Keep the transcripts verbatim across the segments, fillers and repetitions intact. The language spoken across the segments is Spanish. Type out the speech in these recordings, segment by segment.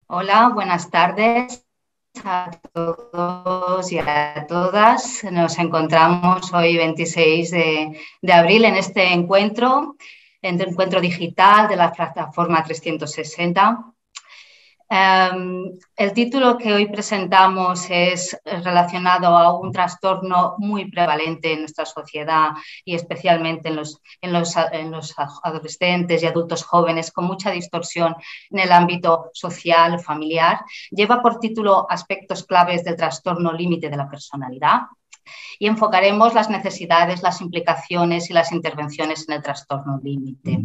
Hola, buenas tardes a todos y a todas. Nos encontramos hoy veintiséis de, de abril en este encuentro, en el encuentro digital de la plataforma trescientos sesenta. Um, el título que hoy presentamos es relacionado a un trastorno muy prevalente en nuestra sociedad y especialmente en los, en, los, en los adolescentes y adultos jóvenes con mucha distorsión en el ámbito social, familiar. Lleva por título Aspectos claves del trastorno límite de la personalidad y enfocaremos las necesidades, las implicaciones y las intervenciones en el trastorno límite.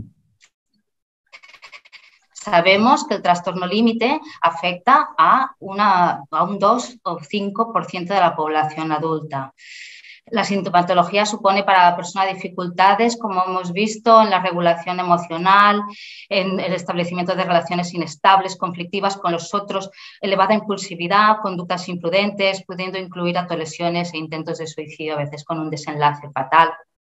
Sabemos que el trastorno límite afecta a, una, a un dos o cinco por ciento de la población adulta. La sintomatología supone para la persona dificultades, como hemos visto, en la regulación emocional, en el establecimiento de relaciones inestables, conflictivas con los otros, elevada impulsividad, conductas imprudentes, pudiendo incluir autolesiones e intentos de suicidio, a veces con un desenlace fatal,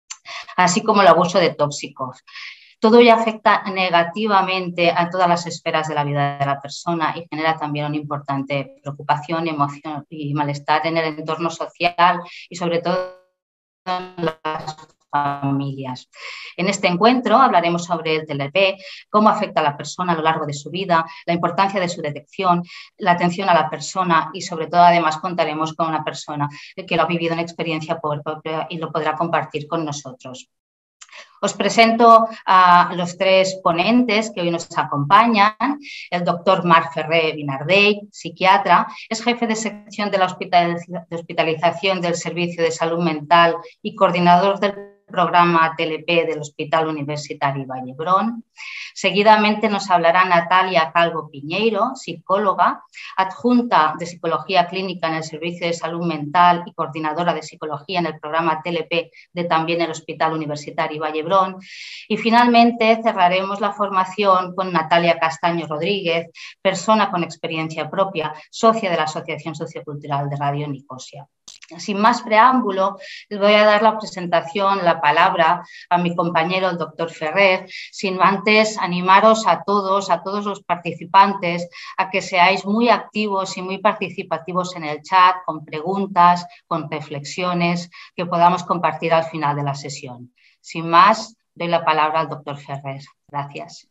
así como el abuso de tóxicos. Todo ello afecta negativamente a todas las esferas de la vida de la persona y genera también una importante preocupación, emoción y malestar en el entorno social y sobre todo en las familias. En este encuentro hablaremos sobre el T L P, cómo afecta a la persona a lo largo de su vida, la importancia de su detección, la atención a la persona y sobre todo además contaremos con una persona que lo ha vivido en experiencia propia y lo podrá compartir con nosotros. Os presento a los tres ponentes que hoy nos acompañan. El doctor Marc Ferrer Vinardell, psiquiatra, es jefe de sección de la hospitalización del Servicio de Salud Mental y coordinador del programa T L P del Hospital Universitario Vall d'Hebron. Seguidamente nos hablará Natalia Calvo Piñeiro, psicóloga, adjunta de Psicología Clínica en el Servicio de Salud Mental y coordinadora de Psicología en el programa T L P de también el Hospital Universitario Vall d'Hebron. Y finalmente cerraremos la formación con Natalia Castaño Rodríguez, persona con experiencia propia, socia de la Asociación Sociocultural de Radio Nicosia. Sin más preámbulo, les voy a dar la presentación, la palabra a mi compañero, el doctor Ferrer, sin antes animaros a todos, a todos los participantes, a que seáis muy activos y muy participativos en el chat, con preguntas, con reflexiones que podamos compartir al final de la sesión. Sin más, doy la palabra al doctor Ferrer. Gracias.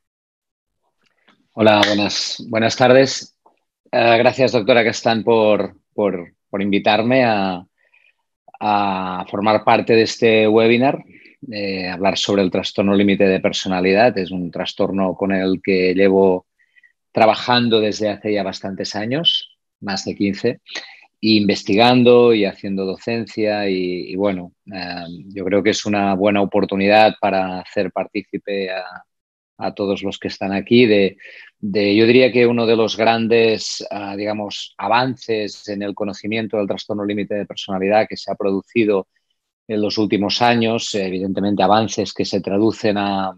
Hola, buenas, buenas tardes. Uh, gracias, doctora Castán, por, por, por invitarme a, a formar parte de este webinar, eh, hablar sobre el trastorno límite de personalidad. Es un trastorno con el que llevo trabajando desde hace ya bastantes años, más de quince, investigando y haciendo docencia y, y bueno, eh, yo creo que es una buena oportunidad para hacer partícipe a, a todos los que están aquí de, de, yo diría que uno de los grandes, uh, digamos, avances en el conocimiento del trastorno límite de personalidad que se ha producido en los últimos años, evidentemente avances que se traducen a,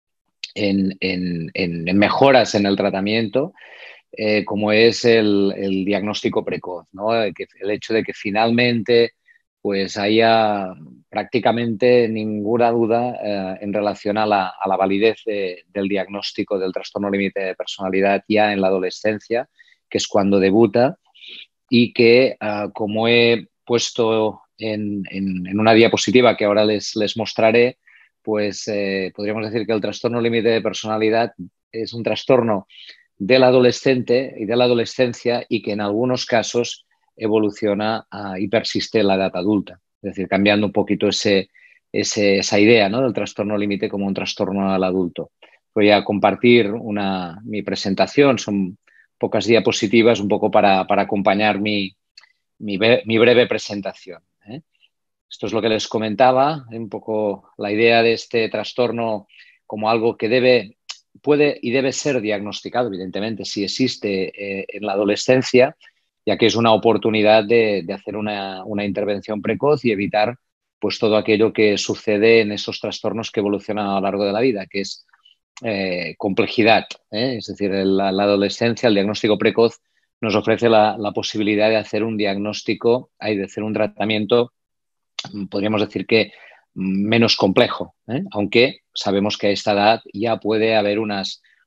en, en, en, en mejoras en el tratamiento, eh, como es el, el diagnóstico precoz, ¿no? Que, el hecho de que finalmente pues haya prácticamente ninguna duda eh, en relación a la, a la validez de, del diagnóstico del trastorno límite de personalidad ya en la adolescencia, que es cuando debuta, y que, uh, como he puesto en, en, en una diapositiva que ahora les, les mostraré, pues eh, podríamos decir que el trastorno límite de personalidad es un trastorno del adolescente y de la adolescencia y que en algunos casos evoluciona uh, y persiste en la edad adulta. Es decir, cambiando un poquito ese, ese, esa idea, ¿no?, del trastorno límite como un trastorno al adulto. Voy a compartir una, mi presentación, son pocas diapositivas un poco para, para acompañar mi, mi, mi breve presentación, ¿eh? Esto es lo que les comentaba, un poco la idea de este trastorno como algo que debe, puede y debe ser diagnosticado, evidentemente, si existe eh, en la adolescencia, ya que es una oportunidad de, de hacer una, una intervención precoz y evitar pues, todo aquello que sucede en esos trastornos que evolucionan a lo largo de la vida, que es eh, complejidad, ¿eh? Es decir, la, la adolescencia, el diagnóstico precoz nos ofrece la, la posibilidad de hacer un diagnóstico, hay de hacer un tratamiento, podríamos decir que menos complejo, ¿eh? Aunque sabemos que a esta edad ya puede haber unas,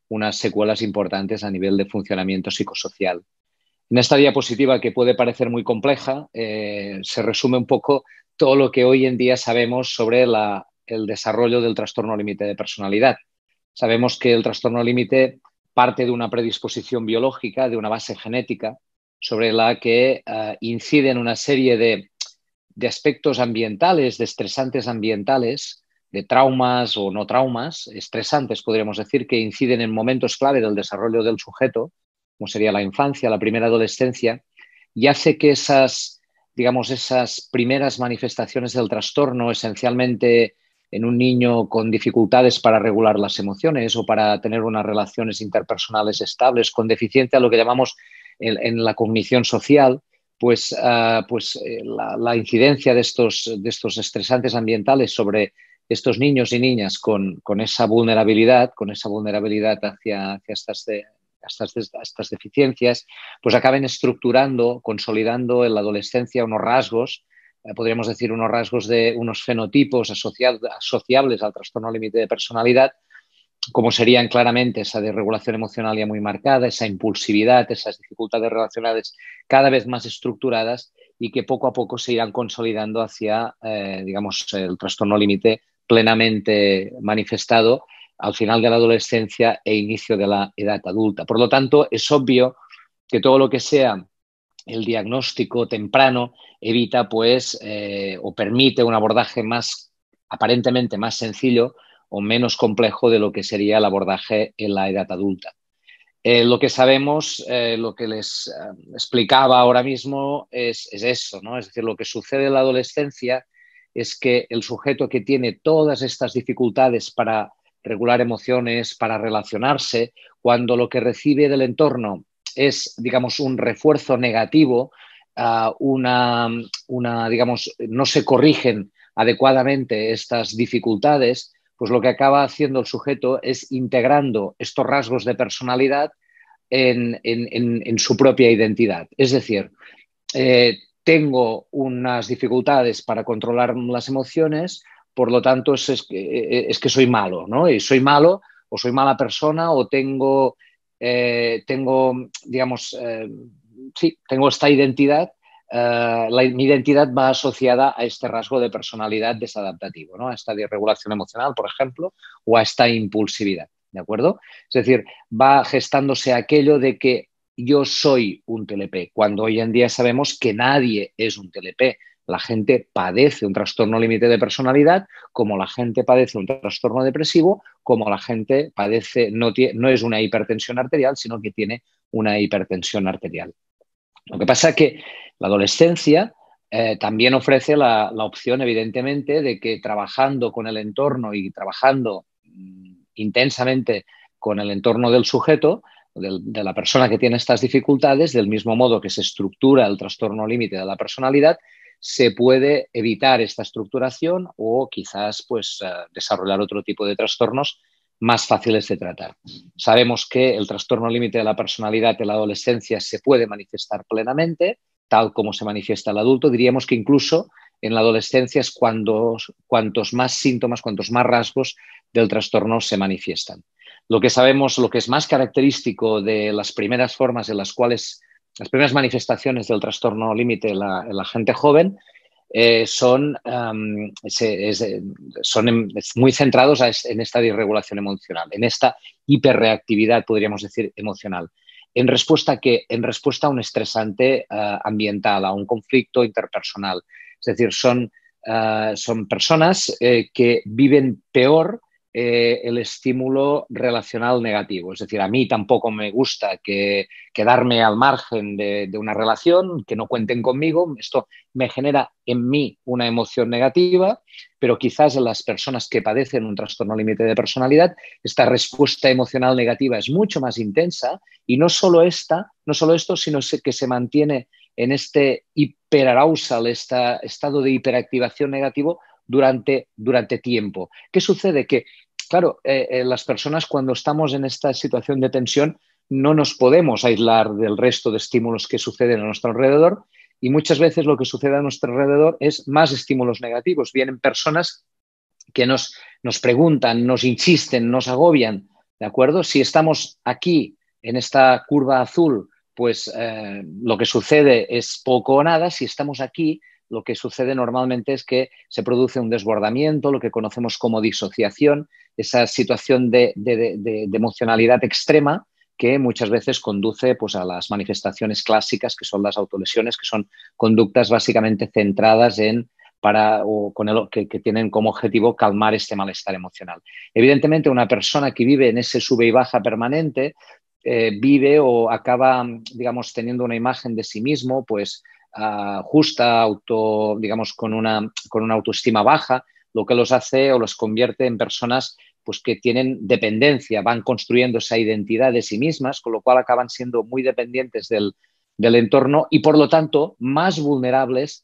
unas secuelas importantes a nivel de funcionamiento psicosocial. En esta diapositiva, que puede parecer muy compleja, eh, se resume un poco todo lo que hoy en día sabemos sobre la, el desarrollo del trastorno límite de personalidad. Sabemos que el trastorno límite parte de una predisposición biológica, de una base genética, sobre la que uh, inciden una serie de, de aspectos ambientales, de estresantes ambientales, de traumas o no traumas, estresantes podríamos decir, que inciden en momentos clave del desarrollo del sujeto, como sería la infancia, la primera adolescencia, y hace que esas, digamos, esas primeras manifestaciones del trastorno, esencialmente en un niño con dificultades para regular las emociones o para tener unas relaciones interpersonales estables, con deficiencia, lo que llamamos en, en la cognición social, pues, uh, pues eh, la, la incidencia de estos, de estos estresantes ambientales sobre estos niños y niñas con, con esa vulnerabilidad, con esa vulnerabilidad hacia, hacia estas, de, estas, estas deficiencias, pues acaben estructurando, consolidando en la adolescencia unos rasgos, eh, podríamos decir unos rasgos de unos fenotipos asociados, asociables al trastorno límite de personalidad, como serían claramente esa desregulación emocional ya muy marcada, esa impulsividad, esas dificultades relacionales cada vez más estructuradas y que poco a poco se irán consolidando hacia, eh, digamos, el trastorno límite plenamente manifestado al final de la adolescencia e inicio de la edad adulta. Por lo tanto, es obvio que todo lo que sea el diagnóstico temprano evita, pues, eh, o permite un abordaje más, aparentemente más sencillo o menos complejo de lo que sería el abordaje en la edad adulta. Eh, lo que sabemos, eh, lo que les eh, explicaba ahora mismo es, es eso, ¿no? Es decir, lo que sucede en la adolescencia es que el sujeto que tiene todas estas dificultades para regular emociones, para relacionarse, cuando lo que recibe del entorno es, digamos, un refuerzo negativo, uh, una, una, digamos, no se corrigen adecuadamente estas dificultades, pues lo que acaba haciendo el sujeto es integrando estos rasgos de personalidad en, en, en, en su propia identidad. Es decir, eh, tengo unas dificultades para controlar las emociones, por lo tanto es, es, que, es que soy malo, ¿no? Y soy malo o soy mala persona o tengo, eh, tengo digamos, eh, sí, tengo esta identidad. Uh, la, mi identidad va asociada a este rasgo de personalidad desadaptativo, ¿no? A esta desregulación emocional, por ejemplo, o a esta impulsividad, ¿de acuerdo? Es decir, va gestándose aquello de que yo soy un T L P, cuando hoy en día sabemos que nadie es un T L P. La gente padece un trastorno límite de personalidad, como la gente padece un trastorno depresivo, como la gente padece, no, tiene, no es una hipertensión arterial, sino que tiene una hipertensión arterial. Lo que pasa es que la adolescencia eh, también ofrece la, la opción, evidentemente, de que trabajando con el entorno y trabajando mm, intensamente con el entorno del sujeto, de, de la persona que tiene estas dificultades, del mismo modo que se estructura el trastorno límite de la personalidad, se puede evitar esta estructuración o quizás pues, eh, desarrollar otro tipo de trastornos más fáciles de tratar. Sabemos que el trastorno límite de la personalidad en la adolescencia se puede manifestar plenamente, tal como se manifiesta el adulto. Diríamos que incluso en la adolescencia es cuando, cuantos más síntomas, cuantos más rasgos del trastorno se manifiestan. Lo que sabemos, lo que es más característico de las primeras formas en las cuales, las primeras manifestaciones del trastorno límite en la, en la gente joven, Eh, son, um, se, es, son en, muy centrados a, en esta disregulación emocional, en esta hiperreactividad, podríamos decir, emocional. ¿En respuesta a qué? En respuesta a un estresante uh, ambiental, a un conflicto interpersonal. Es decir, son, uh, son personas eh, que viven peor eh, el estímulo relacional negativo. Es decir, a mí tampoco me gusta que, quedarme al margen de, de una relación, que no cuenten conmigo. Esto me genera en mí una emoción negativa, pero quizás en las personas que padecen un trastorno límite de personalidad, esta respuesta emocional negativa es mucho más intensa y no solo, esta, no solo esto, sino que se mantiene en este hiperarousal, este estado de hiperactivación negativo durante, durante tiempo. ¿Qué sucede? Que, claro, eh, eh, las personas cuando estamos en esta situación de tensión no nos podemos aislar del resto de estímulos que suceden a nuestro alrededor y muchas veces lo que sucede a nuestro alrededor es más estímulos negativos. Vienen personas que nos, nos preguntan, nos insisten, nos agobian ¿de acuerdo? Si estamos aquí, en esta curva azul, pues eh, lo que sucede es poco o nada. Si estamos aquí, lo que sucede normalmente es que se produce un desbordamiento, lo que conocemos como disociación, esa situación de, de, de, de emocionalidad extrema que muchas veces conduce pues, a las manifestaciones clásicas, que son las autolesiones, que son conductas básicamente centradas en para, o con el, que, que tienen como objetivo calmar este malestar emocional. Evidentemente, una persona que vive en ese sube y baja permanente eh, vive o acaba, digamos, teniendo una imagen de sí mismo, pues, uh, justa, auto, digamos, con una, con una autoestima baja, lo que los hace o los convierte en personas pues, que tienen dependencia, van construyendo esa identidad de sí mismas, con lo cual acaban siendo muy dependientes del, del entorno y, por lo tanto, más vulnerables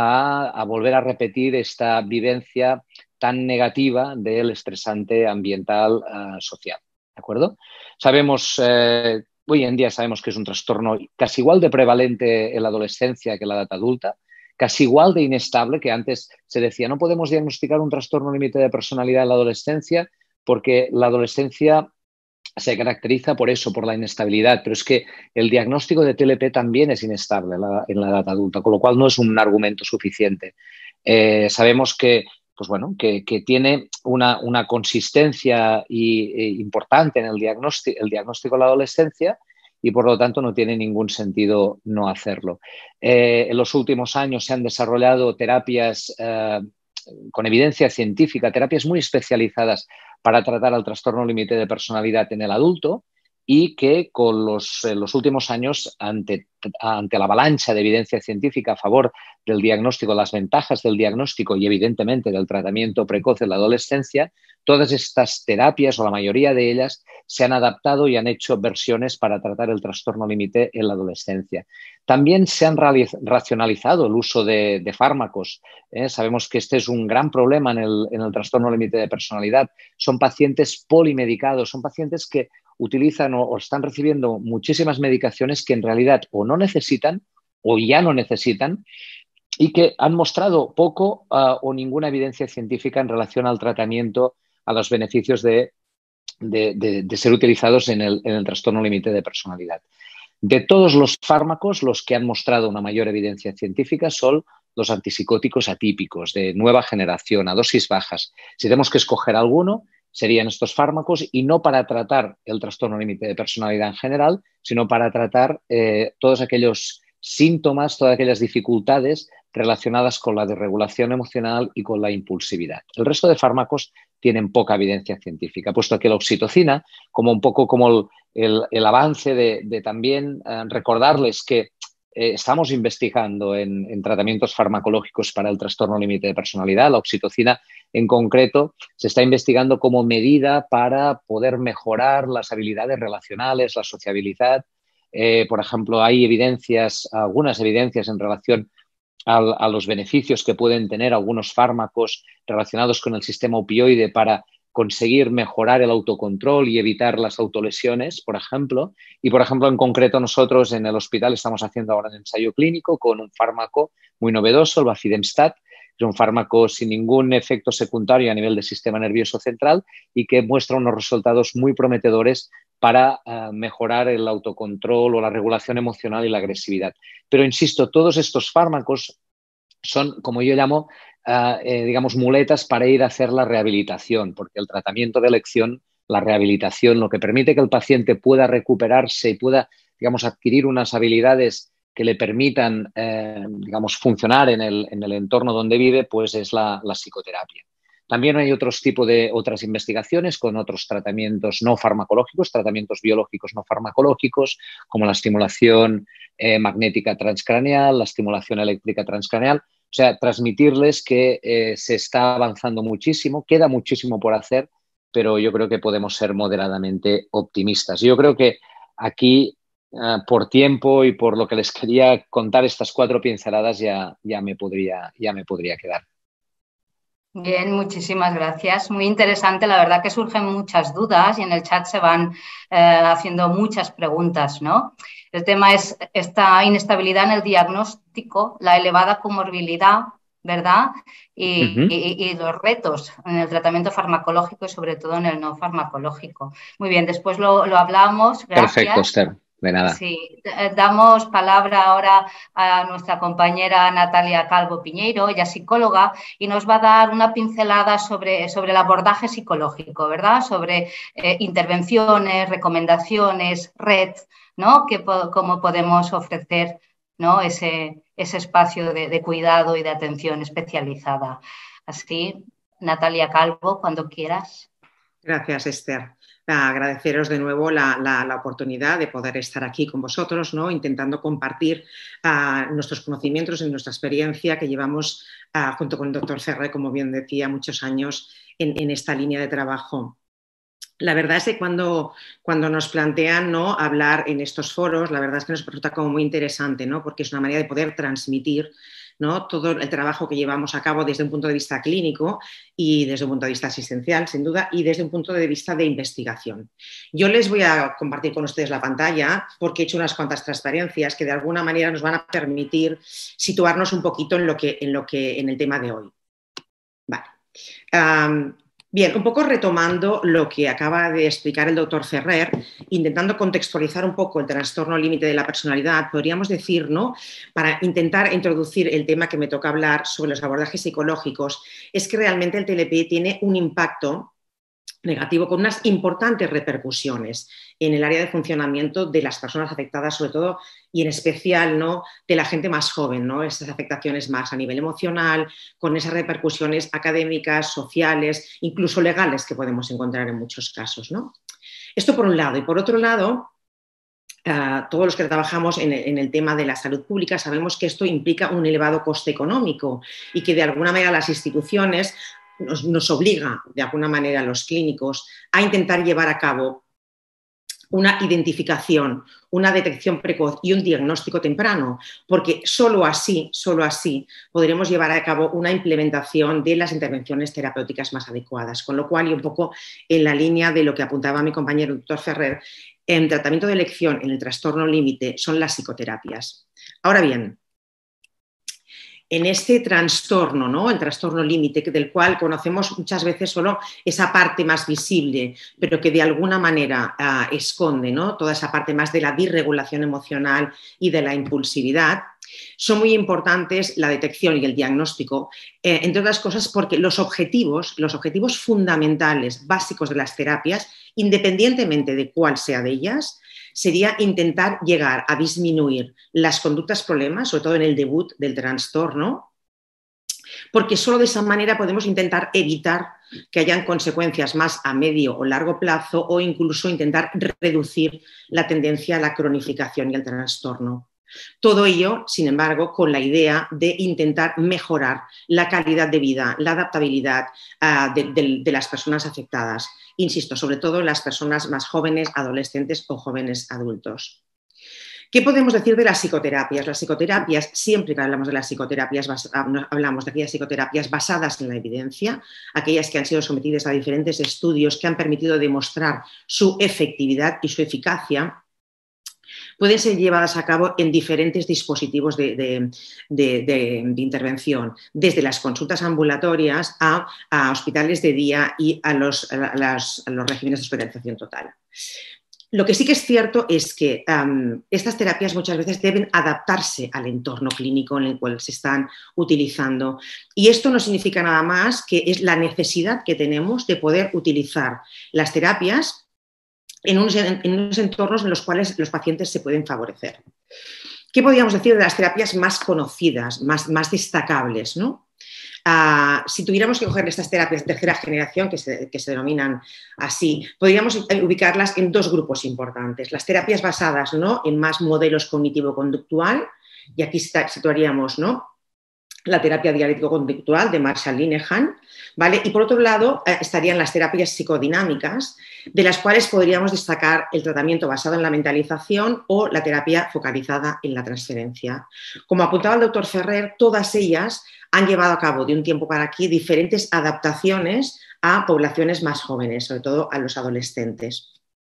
a, a volver a repetir esta vivencia tan negativa del estresante ambiental uh, social. ¿De acuerdo? Sabemos, eh, hoy en día sabemos que es un trastorno casi igual de prevalente en la adolescencia que en la edad adulta, casi igual de inestable, que antes se decía no podemos diagnosticar un trastorno límite de personalidad en la adolescencia porque la adolescencia se caracteriza por eso, por la inestabilidad, pero es que el diagnóstico de T L P también es inestable en la, en la edad adulta, con lo cual no es un argumento suficiente. Eh, sabemos que, pues bueno, que, que tiene una, una consistencia y, e importante en el diagnóstico, el diagnóstico de la adolescencia y, por lo tanto, no tiene ningún sentido no hacerlo. Eh, en los últimos años se han desarrollado terapias eh, con evidencia científica, terapias muy especializadas para tratar el trastorno límite de personalidad en el adulto y que con los, eh, los últimos años, ante, ante la avalancha de evidencia científica a favor del diagnóstico, las ventajas del diagnóstico y evidentemente del tratamiento precoz en la adolescencia, todas estas terapias o la mayoría de ellas se han adaptado y han hecho versiones para tratar el trastorno límite en la adolescencia. También se han racionalizado el uso de, de fármacos. ¿eh? Sabemos que este es un gran problema en el, en el trastorno límite de personalidad. Son pacientes polimedicados, son pacientes que utilizan o, o están recibiendo muchísimas medicaciones que en realidad o no necesitan o ya no necesitan y que han mostrado poco uh, o ninguna evidencia científica en relación al tratamiento, a los beneficios de, de, de, de ser utilizados en el, en el trastorno límite de personalidad. De todos los fármacos, los que han mostrado una mayor evidencia científica son los antipsicóticos atípicos de nueva generación, a dosis bajas. Si tenemos que escoger alguno, serían estos fármacos y no para tratar el trastorno límite de personalidad en general, sino para tratar eh, todos aquellos síntomas, todas aquellas dificultades relacionadas con la desregulación emocional y con la impulsividad. El resto de fármacos tienen poca evidencia científica, puesto que la oxitocina, como un poco como el, el, el avance de, de también eh, recordarles que eh, estamos investigando en, en tratamientos farmacológicos para el trastorno límite de personalidad. La oxitocina en concreto se está investigando como medida para poder mejorar las habilidades relacionales, la sociabilidad. Eh, por ejemplo, hay evidencias, algunas evidencias en relación a, a los beneficios que pueden tener algunos fármacos relacionados con el sistema opioide para conseguir mejorar el autocontrol y evitar las autolesiones, por ejemplo. Y, por ejemplo, en concreto nosotros en el hospital estamos haciendo ahora un ensayo clínico con un fármaco muy novedoso, el Bafidemstat. Es un fármaco sin ningún efecto secundario a nivel del sistema nervioso central y que muestra unos resultados muy prometedores para uh, mejorar el autocontrol o la regulación emocional y la agresividad. Pero, insisto, todos estos fármacos son, como yo llamo, uh, eh, digamos, muletas para ir a hacer la rehabilitación, porque el tratamiento de elección, la rehabilitación, lo que permite que el paciente pueda recuperarse y pueda, digamos, adquirir unas habilidades que le permitan, eh, digamos, funcionar en el, en el entorno donde vive, pues es la, la psicoterapia. También hay otros tipos de otras investigaciones con otros tratamientos no farmacológicos, tratamientos biológicos no farmacológicos, como la estimulación eh, magnética transcraneal, la estimulación eléctrica transcraneal. O sea, transmitirles que eh, se está avanzando muchísimo, queda muchísimo por hacer, pero yo creo que podemos ser moderadamente optimistas. Yo creo que aquí, uh, por tiempo y por lo que les quería contar, estas cuatro pinceladas ya, ya, me podría, ya me podría quedar. Bien, muchísimas gracias. Muy interesante. La verdad que surgen muchas dudas y en el chat se van eh, haciendo muchas preguntas, ¿no? El tema es esta inestabilidad en el diagnóstico, la elevada comorbilidad ¿verdad? Y, Uh-huh. y, y los retos en el tratamiento farmacológico y sobre todo en el no farmacológico. Muy bien, después lo, lo hablamos, gracias. Perfecto, Esther, de nada. Sí, damos palabra ahora a nuestra compañera Natalia Calvo Piñeiro, ella es psicóloga y nos va a dar una pincelada sobre, sobre el abordaje psicológico, ¿verdad? Sobre eh, intervenciones, recomendaciones, red, ¿no? Que, cómo podemos ofrecer, ¿no? ese, ese espacio de, de cuidado y de atención especializada. Así, Natalia Calvo, cuando quieras. Gracias, Esther. Agradeceros de nuevo la, la, la oportunidad de poder estar aquí con vosotros, ¿no? Intentando compartir uh, nuestros conocimientos y nuestra experiencia que llevamos uh, junto con el doctor Ferrer, como bien decía, muchos años en, en esta línea de trabajo. La verdad es que cuando, cuando nos plantean, ¿no?, hablar en estos foros, la verdad es que nos resulta como muy interesante, ¿no?, porque es una manera de poder transmitir, ¿no?, todo el trabajo que llevamos a cabo desde un punto de vista clínico y desde un punto de vista asistencial, sin duda, y desde un punto de vista de investigación. Yo les voy a compartir con ustedes la pantalla porque he hecho unas cuantas transparencias que de alguna manera nos van a permitir situarnos un poquito en, lo que, en, lo que, en el tema de hoy. Vale. Um, Bien, un poco retomando lo que acaba de explicar el doctor Ferrer, intentando contextualizar un poco el trastorno límite de la personalidad, podríamos decir, ¿no?, para intentar introducir el tema que me toca hablar sobre los abordajes psicológicos, es que realmente el T L P tiene un impacto negativo con unas importantes repercusiones en el área de funcionamiento de las personas afectadas, sobre todo y en especial, ¿no?, de la gente más joven, ¿no?, esas afectaciones más a nivel emocional, con esas repercusiones académicas, sociales, incluso legales que podemos encontrar en muchos casos, ¿no? Esto por un lado. Y por otro lado, Uh, todos los que trabajamos en el, en el tema de la salud pública sabemos que esto implica un elevado coste económico y que de alguna manera las instituciones nos, nos obliga de alguna manera a los clínicos a intentar llevar a cabo una identificación, una detección precoz y un diagnóstico temprano, porque solo así, solo así podremos llevar a cabo una implementación de las intervenciones terapéuticas más adecuadas. Con lo cual, y un poco en la línea de lo que apuntaba mi compañero el doctor Ferrer, en tratamiento de elección en el trastorno límite son las psicoterapias. Ahora bien, en este trastorno, ¿no?, el trastorno límite, del cual conocemos muchas veces solo esa parte más visible, pero que de alguna manera uh, esconde, ¿no?, toda esa parte más de la disregulación emocional y de la impulsividad, son muy importantes la detección y el diagnóstico, eh, entre otras cosas porque los objetivos, los objetivos fundamentales, básicos de las terapias, independientemente de cuál sea de ellas, sería intentar llegar a disminuir las conductas problemas, sobre todo en el debut del trastorno, porque solo de esa manera podemos intentar evitar que hayan consecuencias más a medio o largo plazo o incluso intentar reducir la tendencia a la cronificación y al trastorno. Todo ello, sin embargo, con la idea de intentar mejorar la calidad de vida, la adaptabilidad uh, de, de, de las personas afectadas. Insisto, sobre todo las personas más jóvenes, adolescentes o jóvenes adultos. ¿Qué podemos decir de las psicoterapias? Las psicoterapias, siempre que hablamos de las psicoterapias, hablamos de aquellas psicoterapias basadas en la evidencia, aquellas que han sido sometidas a diferentes estudios que han permitido demostrar su efectividad y su eficacia. Pueden ser llevadas a cabo en diferentes dispositivos de, de, de, de, de intervención, desde las consultas ambulatorias a, a hospitales de día y a los, a, las, a los regímenes de hospitalización total. Lo que sí que es cierto es que um, estas terapias muchas veces deben adaptarse al entorno clínico en el cual se están utilizando. Y esto no significa nada más que es la necesidad que tenemos de poder utilizar las terapias En unos, en unos entornos en los cuales los pacientes se pueden favorecer. ¿Qué podríamos decir de las terapias más conocidas, más, más destacables, ¿no? Uh, si tuviéramos que coger estas terapias de tercera generación, que se, que se denominan así, podríamos ubicarlas en dos grupos importantes. Las terapias basadas, ¿no?, en más modelos cognitivo-conductual, y aquí situaríamos, ¿no?, la terapia dialéctico-conductual de Marshall Linehan, ¿vale? Y por otro lado eh, estarían las terapias psicodinámicas, de las cuales podríamos destacar el tratamiento basado en la mentalización o la terapia focalizada en la transferencia. Como apuntaba el doctor Ferrer, todas ellas han llevado a cabo de un tiempo para aquí diferentes adaptaciones a poblaciones más jóvenes, sobre todo a los adolescentes.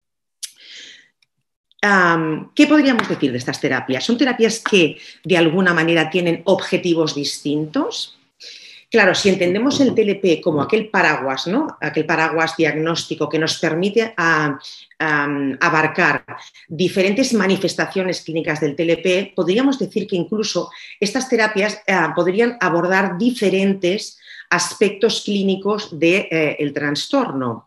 Um, ¿Qué podríamos decir de estas terapias? Son terapias que de alguna manera tienen objetivos distintos. claro, si entendemos el T L P como aquel paraguas, ¿no? Aquel paraguas diagnóstico que nos permite a, a, abarcar diferentes manifestaciones clínicas del T L P, podríamos decir que incluso estas terapias eh, podrían abordar diferentes aspectos clínicos del de, eh, trastorno.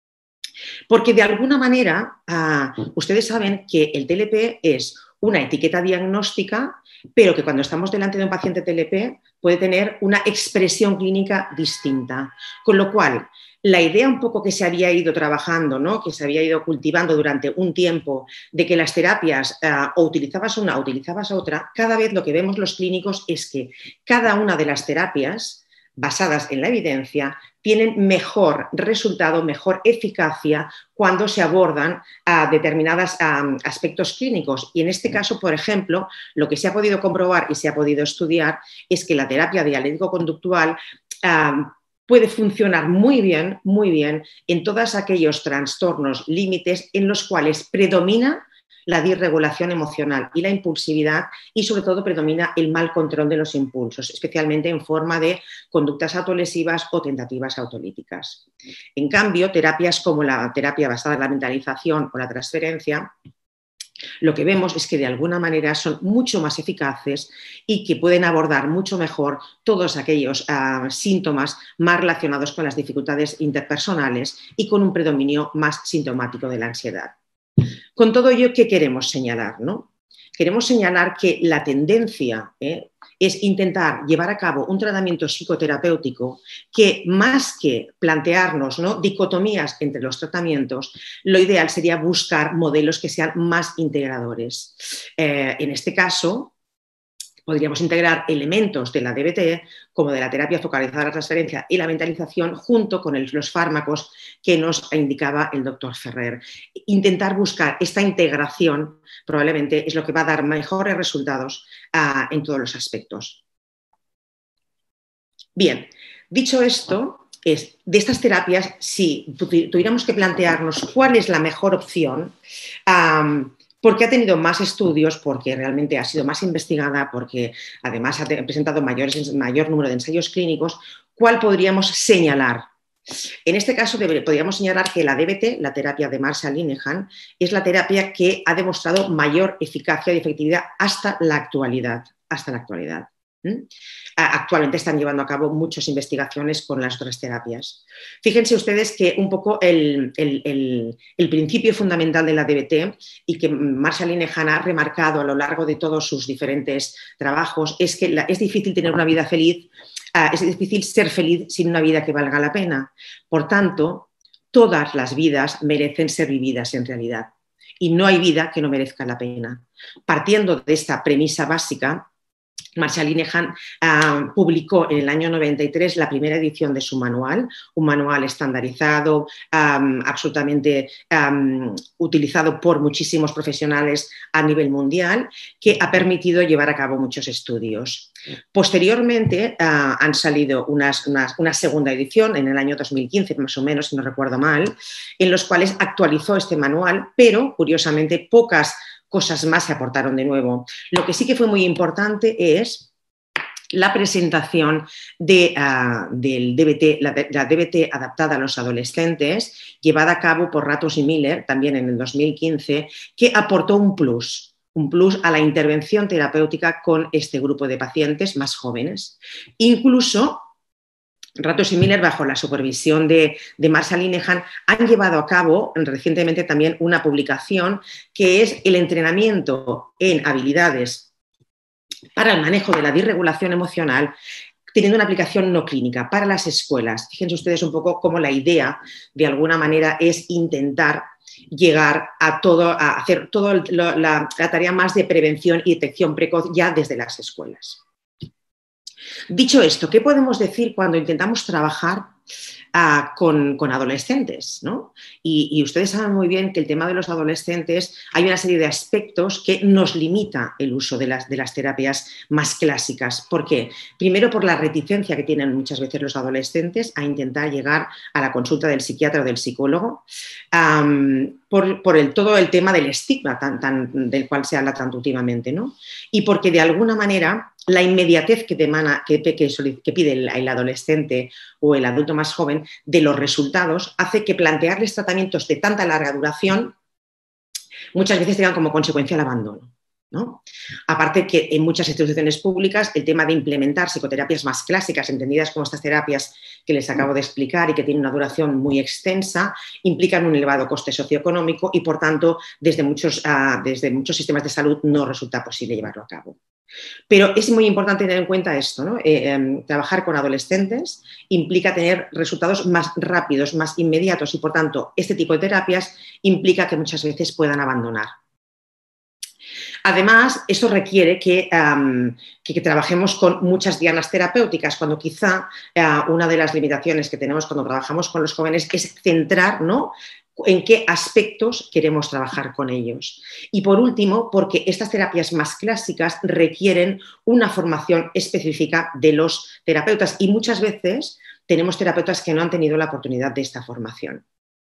Porque de alguna manera, uh, ustedes saben que el T L P es una etiqueta diagnóstica, pero que cuando estamos delante de un paciente T L P puede tener una expresión clínica distinta. Con lo cual, la idea un poco que se había ido trabajando, ¿no? Que se había ido cultivando durante un tiempo, de que las terapias uh, o utilizabas una o utilizabas otra, cada vez lo que vemos los clínicos es que cada una de las terapias basadas en la evidencia, tienen mejor resultado, mejor eficacia cuando se abordan uh, determinados uh, aspectos clínicos. Y en este caso, por ejemplo, lo que se ha podido comprobar y se ha podido estudiar es que la terapia dialéctico-conductual uh, puede funcionar muy bien, muy bien en todos aquellos trastornos límites en los cuales predomina la disregulación emocional y la impulsividad y sobre todo predomina el mal control de los impulsos, especialmente en forma de conductas autolesivas o tentativas autolíticas. En cambio, terapias como la terapia basada en la mentalización o la transferencia, lo que vemos es que de alguna manera son mucho más eficaces y que pueden abordar mucho mejor todos aquellos uh, síntomas más relacionados con las dificultades interpersonales y con un predominio más sintomático de la ansiedad. Con todo ello, ¿qué queremos señalar, ¿no? Queremos señalar que la tendencia ¿eh? es intentar llevar a cabo un tratamiento psicoterapéutico que, más que plantearnos ¿no? dicotomías entre los tratamientos, lo ideal sería buscar modelos que sean más integradores. Eh, en este caso, podríamos integrar elementos de la D B T, como de la terapia focalizada a la transferencia y la mentalización, junto con el, los fármacos que nos indicaba el doctor Ferrer. Intentar buscar esta integración probablemente es lo que va a dar mejores resultados uh, en todos los aspectos. Bien, dicho esto, es, de estas terapias, si tuviéramos que plantearnos cuál es la mejor opción, um, porque ha tenido más estudios, porque realmente ha sido más investigada, porque además ha presentado mayores, mayor número de ensayos clínicos, ¿cuál podríamos señalar? En este caso podríamos señalar que la D B T, la terapia de Marshall-Linehan, es la terapia que ha demostrado mayor eficacia y efectividad hasta la actualidad. Hasta la actualidad. ¿Mm? Actualmente están llevando a cabo muchas investigaciones con las otras terapias. Fíjense ustedes que un poco el, el, el, el principio fundamental de la D B T y que Marshall-Linehan ha remarcado a lo largo de todos sus diferentes trabajos es que la, es difícil tener una vida feliz, uh, es difícil ser feliz sin una vida que valga la pena. Por tanto, todas las vidas merecen ser vividas en realidad y no hay vida que no merezca la pena. Partiendo de esta premisa básica, Marshall-Linehan uh, publicó en el año noventa y tres la primera edición de su manual, un manual estandarizado, um, absolutamente um, utilizado por muchísimos profesionales a nivel mundial, que ha permitido llevar a cabo muchos estudios. Posteriormente uh, han salido unas, unas, una segunda edición en el año dos mil quince, más o menos, si no recuerdo mal, en los cuales actualizó este manual, pero curiosamente pocas cosas más se aportaron de nuevo. Lo que sí que fue muy importante es la presentación de, uh, del D B T, la, la D B T adaptada a los adolescentes, llevada a cabo por Ratos y Miller, también en el dos mil quince, que aportó un plus, un plus a la intervención terapéutica con este grupo de pacientes más jóvenes. Incluso Ratos y Miller, bajo la supervisión de, de Marshall-Linehan, han llevado a cabo recientemente también una publicación que es el entrenamiento en habilidades para el manejo de la disregulación emocional, teniendo una aplicación no clínica para las escuelas. Fíjense ustedes un poco cómo la idea, de alguna manera, es intentar llegar a todo, a hacer toda la, la tarea más de prevención y detección precoz ya desde las escuelas. Dicho esto, ¿qué podemos decir cuando intentamos trabajar uh, con, con adolescentes, ¿no? Y, y ustedes saben muy bien que el tema de los adolescentes hay una serie de aspectos que nos limita el uso de las, de las terapias más clásicas. ¿Por qué? Primero, por la reticencia que tienen muchas veces los adolescentes a intentar llegar a la consulta del psiquiatra o del psicólogo, um, por, por el, todo el tema del estigma tan, tan, del cual se habla tanto últimamente, ¿no? Y porque de alguna manera la inmediatez que, demana, que, que, que pide el, el adolescente o el adulto más joven de los resultados hace que plantearles tratamientos de tanta larga duración muchas veces tengan como consecuencia el abandono, ¿no? Aparte que en muchas instituciones públicas el tema de implementar psicoterapias más clásicas, entendidas como estas terapias que les acabo de explicar y que tienen una duración muy extensa, implican un elevado coste socioeconómico y, por tanto, desde muchos, uh, desde muchos sistemas de salud no resulta posible llevarlo a cabo. Pero es muy importante tener en cuenta esto, ¿no? Eh, eh, trabajar con adolescentes implica tener resultados más rápidos, más inmediatos y, por tanto, este tipo de terapias implica que muchas veces puedan abandonar. Además, eso requiere que, um, que, que trabajemos con muchas dianas terapéuticas, cuando quizá uh, una de las limitaciones que tenemos cuando trabajamos con los jóvenes es centrar, ¿no?, en qué aspectos queremos trabajar con ellos. Y por último, porque estas terapias más clásicas requieren una formación específica de los terapeutas y muchas veces tenemos terapeutas que no han tenido la oportunidad de esta formación.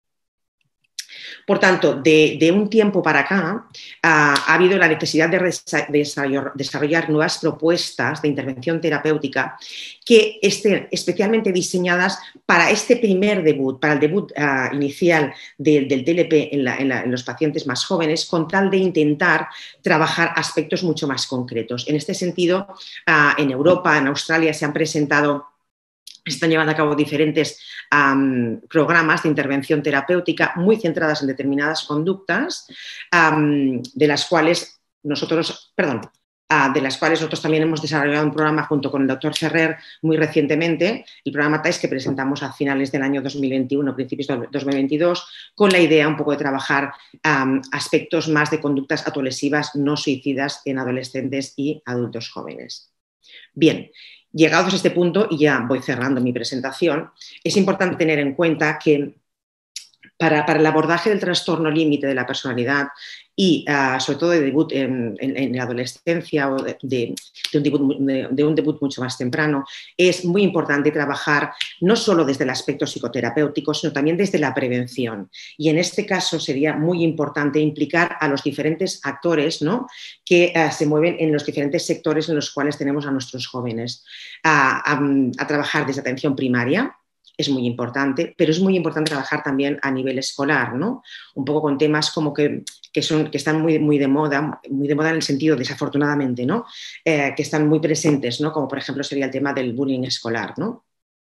Por tanto, de, de un tiempo para acá uh, ha habido la necesidad de, de desarrollar, desarrollar nuevas propuestas de intervención terapéutica que estén especialmente diseñadas para este primer debut, para el debut uh, inicial de, del T L P en, la, en, la, en los pacientes más jóvenes, con tal de intentar trabajar aspectos mucho más concretos. En este sentido, uh, en Europa, en Australia, se han presentado están llevando a cabo diferentes um, programas de intervención terapéutica muy centradas en determinadas conductas, um, de las cuales nosotros, perdón, uh, de las cuales nosotros también hemos desarrollado un programa junto con el doctor Ferrer muy recientemente, el programa T A I S que presentamos a finales del año dos mil veintiuno, principios de dos mil veintidós, con la idea un poco de trabajar um, aspectos más de conductas autolesivas no suicidas en adolescentes y adultos jóvenes. Bien. Llegados a este punto, y ya voy cerrando mi presentación, es importante tener en cuenta que para, para el abordaje del trastorno límite de la personalidad y uh, sobre todo de debut en, en, en la adolescencia o de, de, de, un debut, de, de un debut mucho más temprano, es muy importante trabajar no solo desde el aspecto psicoterapéutico, sino también desde la prevención. Y en este caso sería muy importante implicar a los diferentes actores, ¿no?, que uh, se mueven en los diferentes sectores en los cuales tenemos a nuestros jóvenes. A, a, a trabajar desde atención primaria, es muy importante, pero es muy importante trabajar también a nivel escolar, ¿no? Un poco con temas como que, que, son, que están muy, muy de moda, muy de moda en el sentido, desafortunadamente, ¿no?, eh, que están muy presentes, ¿no?, como por ejemplo sería el tema del bullying escolar, ¿no?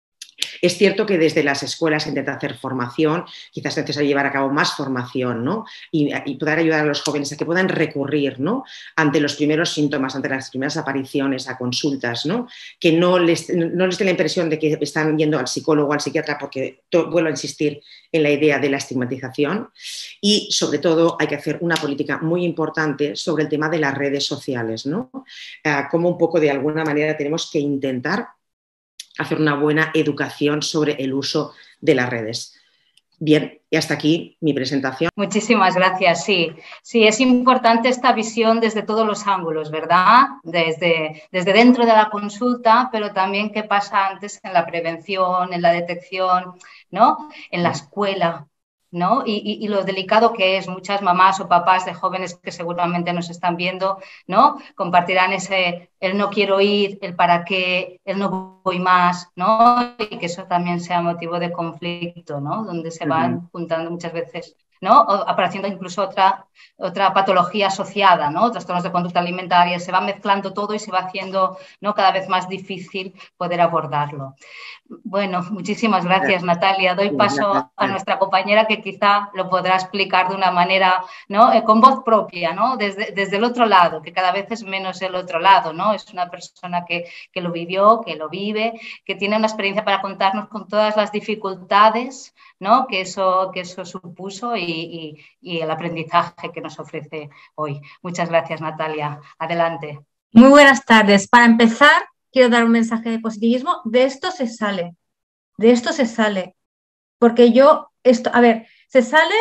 Es cierto que desde las escuelas se intenta hacer formación, quizás es necesario llevar a cabo más formación, ¿no?, y, y poder ayudar a los jóvenes a que puedan recurrir, ¿no?, ante los primeros síntomas, ante las primeras apariciones, a consultas, ¿no?, que no les, no les dé la impresión de que están yendo al psicólogo o al psiquiatra, porque vuelvo a insistir en la idea de la estigmatización. Y sobre todo hay que hacer una política muy importante sobre el tema de las redes sociales, ¿no?, uh, como un poco de alguna manera tenemos que intentar hacer una buena educación sobre el uso de las redes. Bien, y hasta aquí mi presentación. Muchísimas gracias, sí. Sí, es importante esta visión desde todos los ángulos, ¿verdad? Desde, desde dentro de la consulta, pero también qué pasa antes en la prevención, en la detección, ¿no?, en la escuela, ¿no? Y, y, y lo delicado que es. Muchas mamás o papás de jóvenes que seguramente nos están viendo, ¿no?, compartirán ese el no quiero ir, el para qué, el no voy más, ¿no? Y que eso también sea motivo de conflicto, ¿no?, donde se van uh-huh. juntando muchas veces, ¿no?, o apareciendo incluso otra, otra patología asociada, ¿no?, trastornos de conducta alimentaria, se va mezclando todo y se va haciendo, ¿no?, cada vez más difícil poder abordarlo. Bueno, muchísimas gracias, Natalia. Doy paso a nuestra compañera que quizá lo podrá explicar de una manera, ¿no?, eh, con voz propia, ¿no?, desde, desde el otro lado, que cada vez es menos el otro lado, ¿no? Es una persona que, que lo vivió, que lo vive, que tiene una experiencia para contarnos con todas las dificultades, ¿no?, que eso, que eso supuso y, y, y el aprendizaje que nos ofrece hoy. Muchas gracias, Natalia. Adelante. Muy buenas tardes. Para empezar, quiero dar un mensaje de positivismo. De esto se sale. De esto se sale. Porque yo, esto, a ver, se sale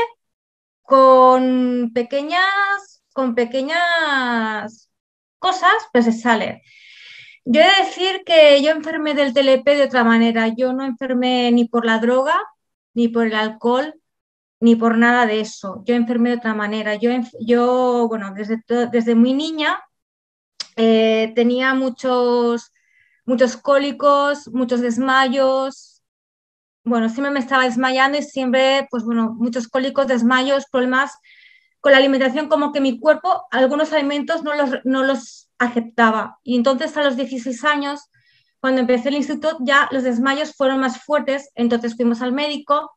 con pequeñas, con pequeñas cosas, pero se sale. Yo he de decir que yo enfermé del T L P de otra manera. Yo no enfermé ni por la droga, ni por el alcohol, ni por nada de eso. Yo enfermé de otra manera. Yo, yo bueno, desde, desde muy niña eh, tenía muchos, muchos cólicos, muchos desmayos. Bueno, siempre me estaba desmayando y siempre, pues bueno, muchos cólicos, desmayos, problemas con la alimentación, como que mi cuerpo algunos alimentos no los, no los aceptaba. Y entonces a los dieciséis años, cuando empecé el instituto, ya los desmayos fueron más fuertes, entonces fuimos al médico,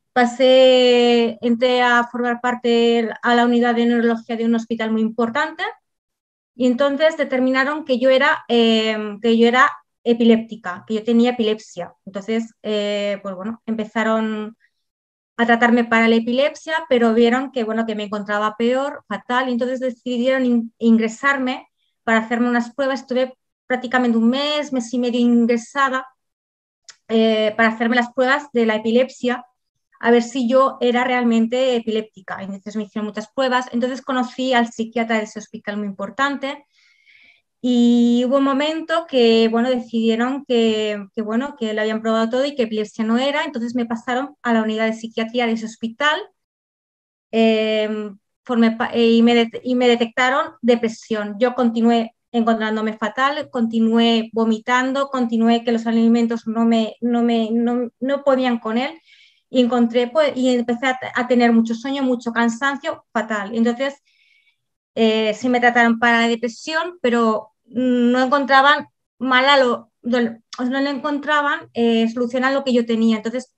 pasé, entré a formar parte a la unidad de neurología de un hospital muy importante y entonces determinaron que yo era, eh, que yo era epiléptica, que yo tenía epilepsia. Entonces, eh, pues bueno, empezaron a tratarme para la epilepsia, pero vieron que, bueno, que me encontraba peor, fatal, y entonces decidieron in ingresarme para hacerme unas pruebas. Estuve prácticamente un mes, mes y medio ingresada eh, para hacerme las pruebas de la epilepsia, a ver si yo era realmente epiléptica. Entonces me hicieron muchas pruebas. Entonces conocí al psiquiatra de ese hospital muy importante y hubo un momento que, bueno, decidieron que, que, bueno, que lo habían probado todo y que epilepsia no era. Entonces me pasaron a la unidad de psiquiatría de ese hospital eh, formé, y, me de, y me detectaron depresión. Yo continué encontrándome fatal, continué vomitando, continué que los alimentos no, me, no, me, no, no podían con él y encontré pues, y empecé a, a tener mucho sueño, mucho cansancio, fatal. Entonces, eh, sí me trataron para la depresión, pero no encontraban mala lo, no le encontraban eh, solución a lo que yo tenía. Entonces,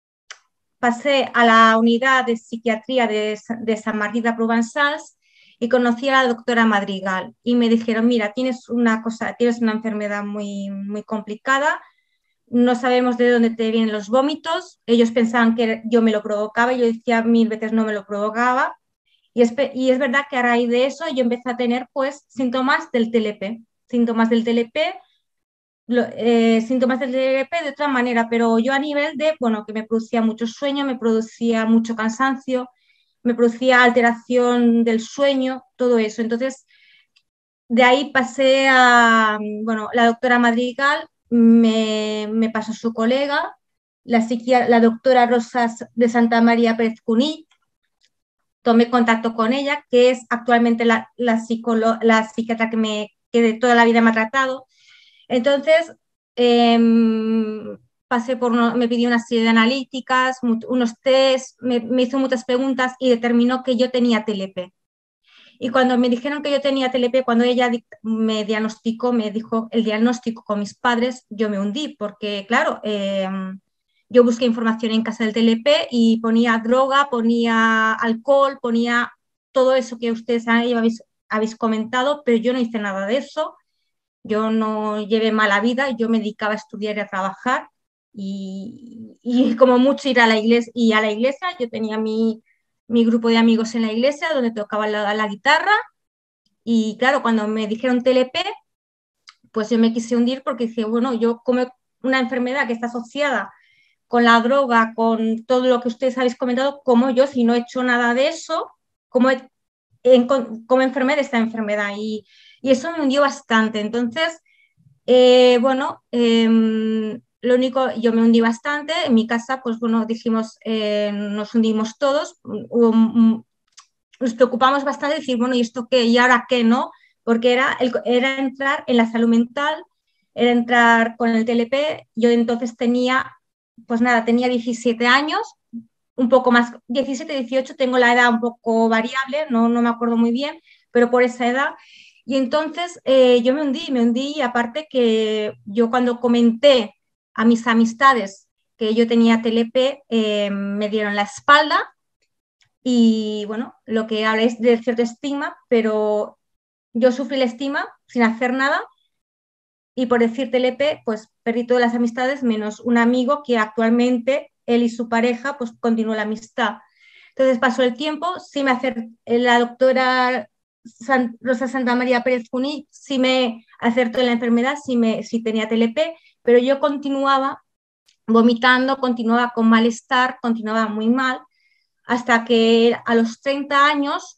pasé a la unidad de psiquiatría de, de San Martín de Provençals y conocí a la doctora Madrigal y me dijeron, mira, tienes una cosa, tienes una enfermedad muy, muy complicada, no sabemos de dónde te vienen los vómitos. Ellos pensaban que yo me lo provocaba y yo decía mil veces no me lo provocaba. Y es, y es verdad que a raíz de eso yo empecé a tener pues síntomas del T L P, síntomas del T L P, lo, eh, síntomas del T L P de otra manera, pero yo a nivel de, bueno, que me producía mucho sueño, me producía mucho cansancio, me producía alteración del sueño, todo eso. Entonces, de ahí pasé a, bueno, la doctora Madrigal me, me pasó su colega, la, psiquiatra, la doctora Rosa de Santa María Pérez Cuní, tomé contacto con ella, que es actualmente la, la, psicolo, la psiquiatra que, me, que de toda la vida me ha tratado. Entonces, eh, pasé por uno, me pidió una serie de analíticas, unos test, me, me hizo muchas preguntas y determinó que yo tenía T L P. Y cuando me dijeron que yo tenía T L P, cuando ella me diagnosticó, me dijo el diagnóstico con mis padres, yo me hundí, porque claro, eh, yo busqué información en casa del T L P y ponía droga, ponía alcohol, ponía todo eso que ustedes habéis, habéis comentado, pero yo no hice nada de eso. Yo no llevé mala vida, yo me dedicaba a estudiar y a trabajar y, y como mucho ir a la iglesia. Y a la iglesia, yo tenía mi, mi grupo de amigos en la iglesia donde tocaba la, la guitarra y claro, cuando me dijeron T L P, pues yo me quise hundir porque dije, bueno, yo como una enfermedad que está asociada con la droga, con todo lo que ustedes habéis comentado, como yo, si no he hecho nada de eso, como, he, en, como enfermé de esta enfermedad y, y eso me hundió bastante. Entonces, eh, bueno, eh, lo único, yo me hundí bastante, en mi casa, pues bueno, dijimos, eh, nos hundimos todos, hubo, nos preocupamos bastante, decir, bueno, ¿y esto qué? ¿Y ahora qué? ¿No? Porque era, el, era entrar en la salud mental, era entrar con el T L P, yo entonces tenía, pues nada, tenía diecisiete años, un poco más, diecisiete, dieciocho, tengo la edad un poco variable, no, no me acuerdo muy bien, pero por esa edad. Y entonces eh, yo me hundí, me hundí y aparte que yo cuando comenté a mis amistades que yo tenía T L P, eh, me dieron la espalda y bueno, lo que habla es de cierto estigma, pero yo sufrí el estigma sin hacer nada y por decir T L P, pues perdí todas las amistades menos un amigo que actualmente él y su pareja pues continuó la amistad. Entonces pasó el tiempo, sí me acerté, la doctora San, Rosa Santa María Pérez Cuní sí me acertó en la enfermedad, sí, me, sí tenía T L P, pero yo continuaba vomitando, continuaba con malestar, continuaba muy mal, hasta que a los treinta años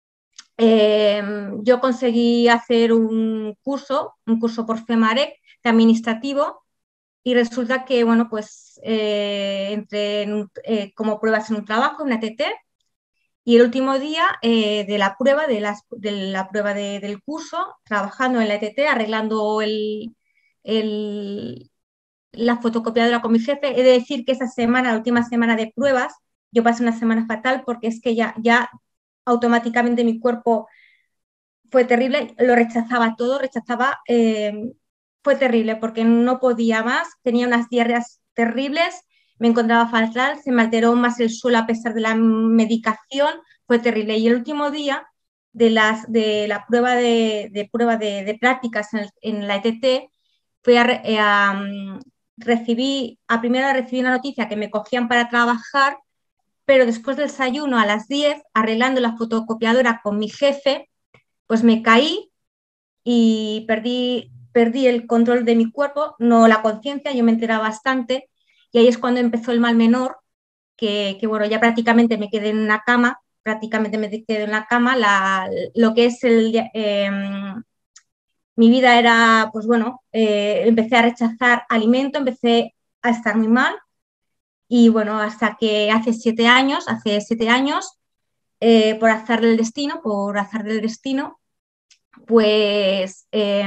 eh, yo conseguí hacer un curso, un curso por FEMAREC de administrativo, y resulta que, bueno, pues eh, entré en un, eh, como pruebas en un trabajo, una T T, Y el último día eh, de la prueba, de, las, de la prueba de, del curso, trabajando en la E T T, arreglando el, el, la fotocopiadora con mi jefe. He de decir que esa semana, la última semana de pruebas, yo pasé una semana fatal porque es que ya, ya automáticamente mi cuerpo fue terrible, lo rechazaba todo, rechazaba, eh, fue terrible porque no podía más, tenía unas diarreas terribles, me encontraba fatal, se me alteró más el suelo a pesar de la medicación, fue terrible. Y el último día de, las, de la prueba de, de, prueba de, de prácticas en, el, en la E T T, fui a, a, recibí, a primero recibí una noticia que me cogían para trabajar, pero después del desayuno a las diez, arreglando la fotocopiadora con mi jefe, pues me caí y perdí, perdí el control de mi cuerpo, no la conciencia, yo me enteraba bastante, y ahí es cuando empezó el mal menor, que, que bueno, ya prácticamente me quedé en una cama, prácticamente me quedé en la cama, la, lo que es el... Eh, mi vida era, pues bueno, eh, empecé a rechazar alimento, empecé a estar muy mal, y bueno, hasta que hace siete años, hace siete años, eh, por azar del destino, por azar del destino, pues eh,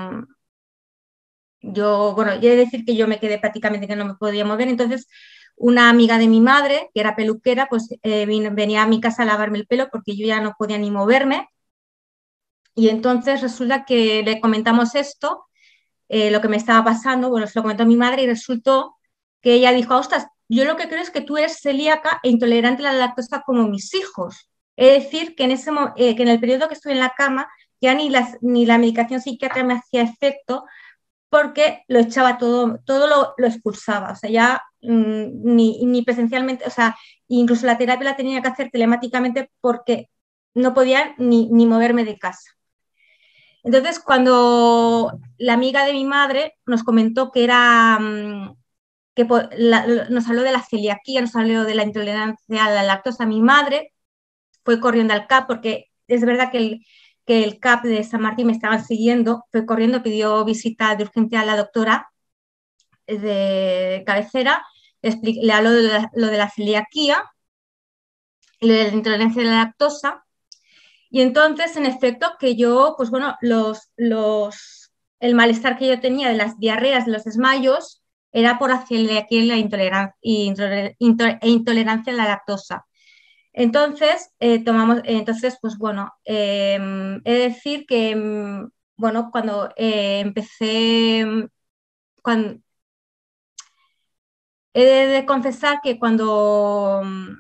yo, bueno, yo he de decir que yo me quedé prácticamente que no me podía mover, entonces una amiga de mi madre, que era peluquera, pues eh, vino, venía a mi casa a lavarme el pelo porque yo ya no podía ni moverme, y entonces resulta que le comentamos esto, eh, lo que me estaba pasando, bueno, se lo comentó a mi madre y resultó que ella dijo, ostras, yo lo que creo es que tú eres celíaca e intolerante a la lactosa como mis hijos. Es decir, que en, ese, eh, que en el periodo que estuve en la cama ya ni, las, ni la medicación psiquiátrica me hacía efecto porque lo echaba todo, todo lo, lo expulsaba, o sea, ya mmm, ni, ni presencialmente, o sea, incluso la terapia la tenía que hacer telemáticamente porque no podía ni, ni moverme de casa. Entonces, cuando la amiga de mi madre nos comentó que era, que la, nos habló de la celiaquía, nos habló de la intolerancia a la lactosa, mi madre fue corriendo al C A P porque es verdad que el, que el C A P de San Martín me estaban siguiendo, fue corriendo, pidió visita de urgencia a la doctora de cabecera, le, le habló de la, lo de la celiaquía, lo de la intolerancia a la lactosa. Y entonces, en efecto, que yo, pues bueno, los, los, el malestar que yo tenía de las diarreas, de los desmayos, era por hacerle aquí la intolerancia, intolerancia, intolerancia a la lactosa. Entonces, eh, tomamos, entonces, pues bueno, eh, he de decir que, bueno, cuando eh, empecé, cuando, he de, de confesar que cuando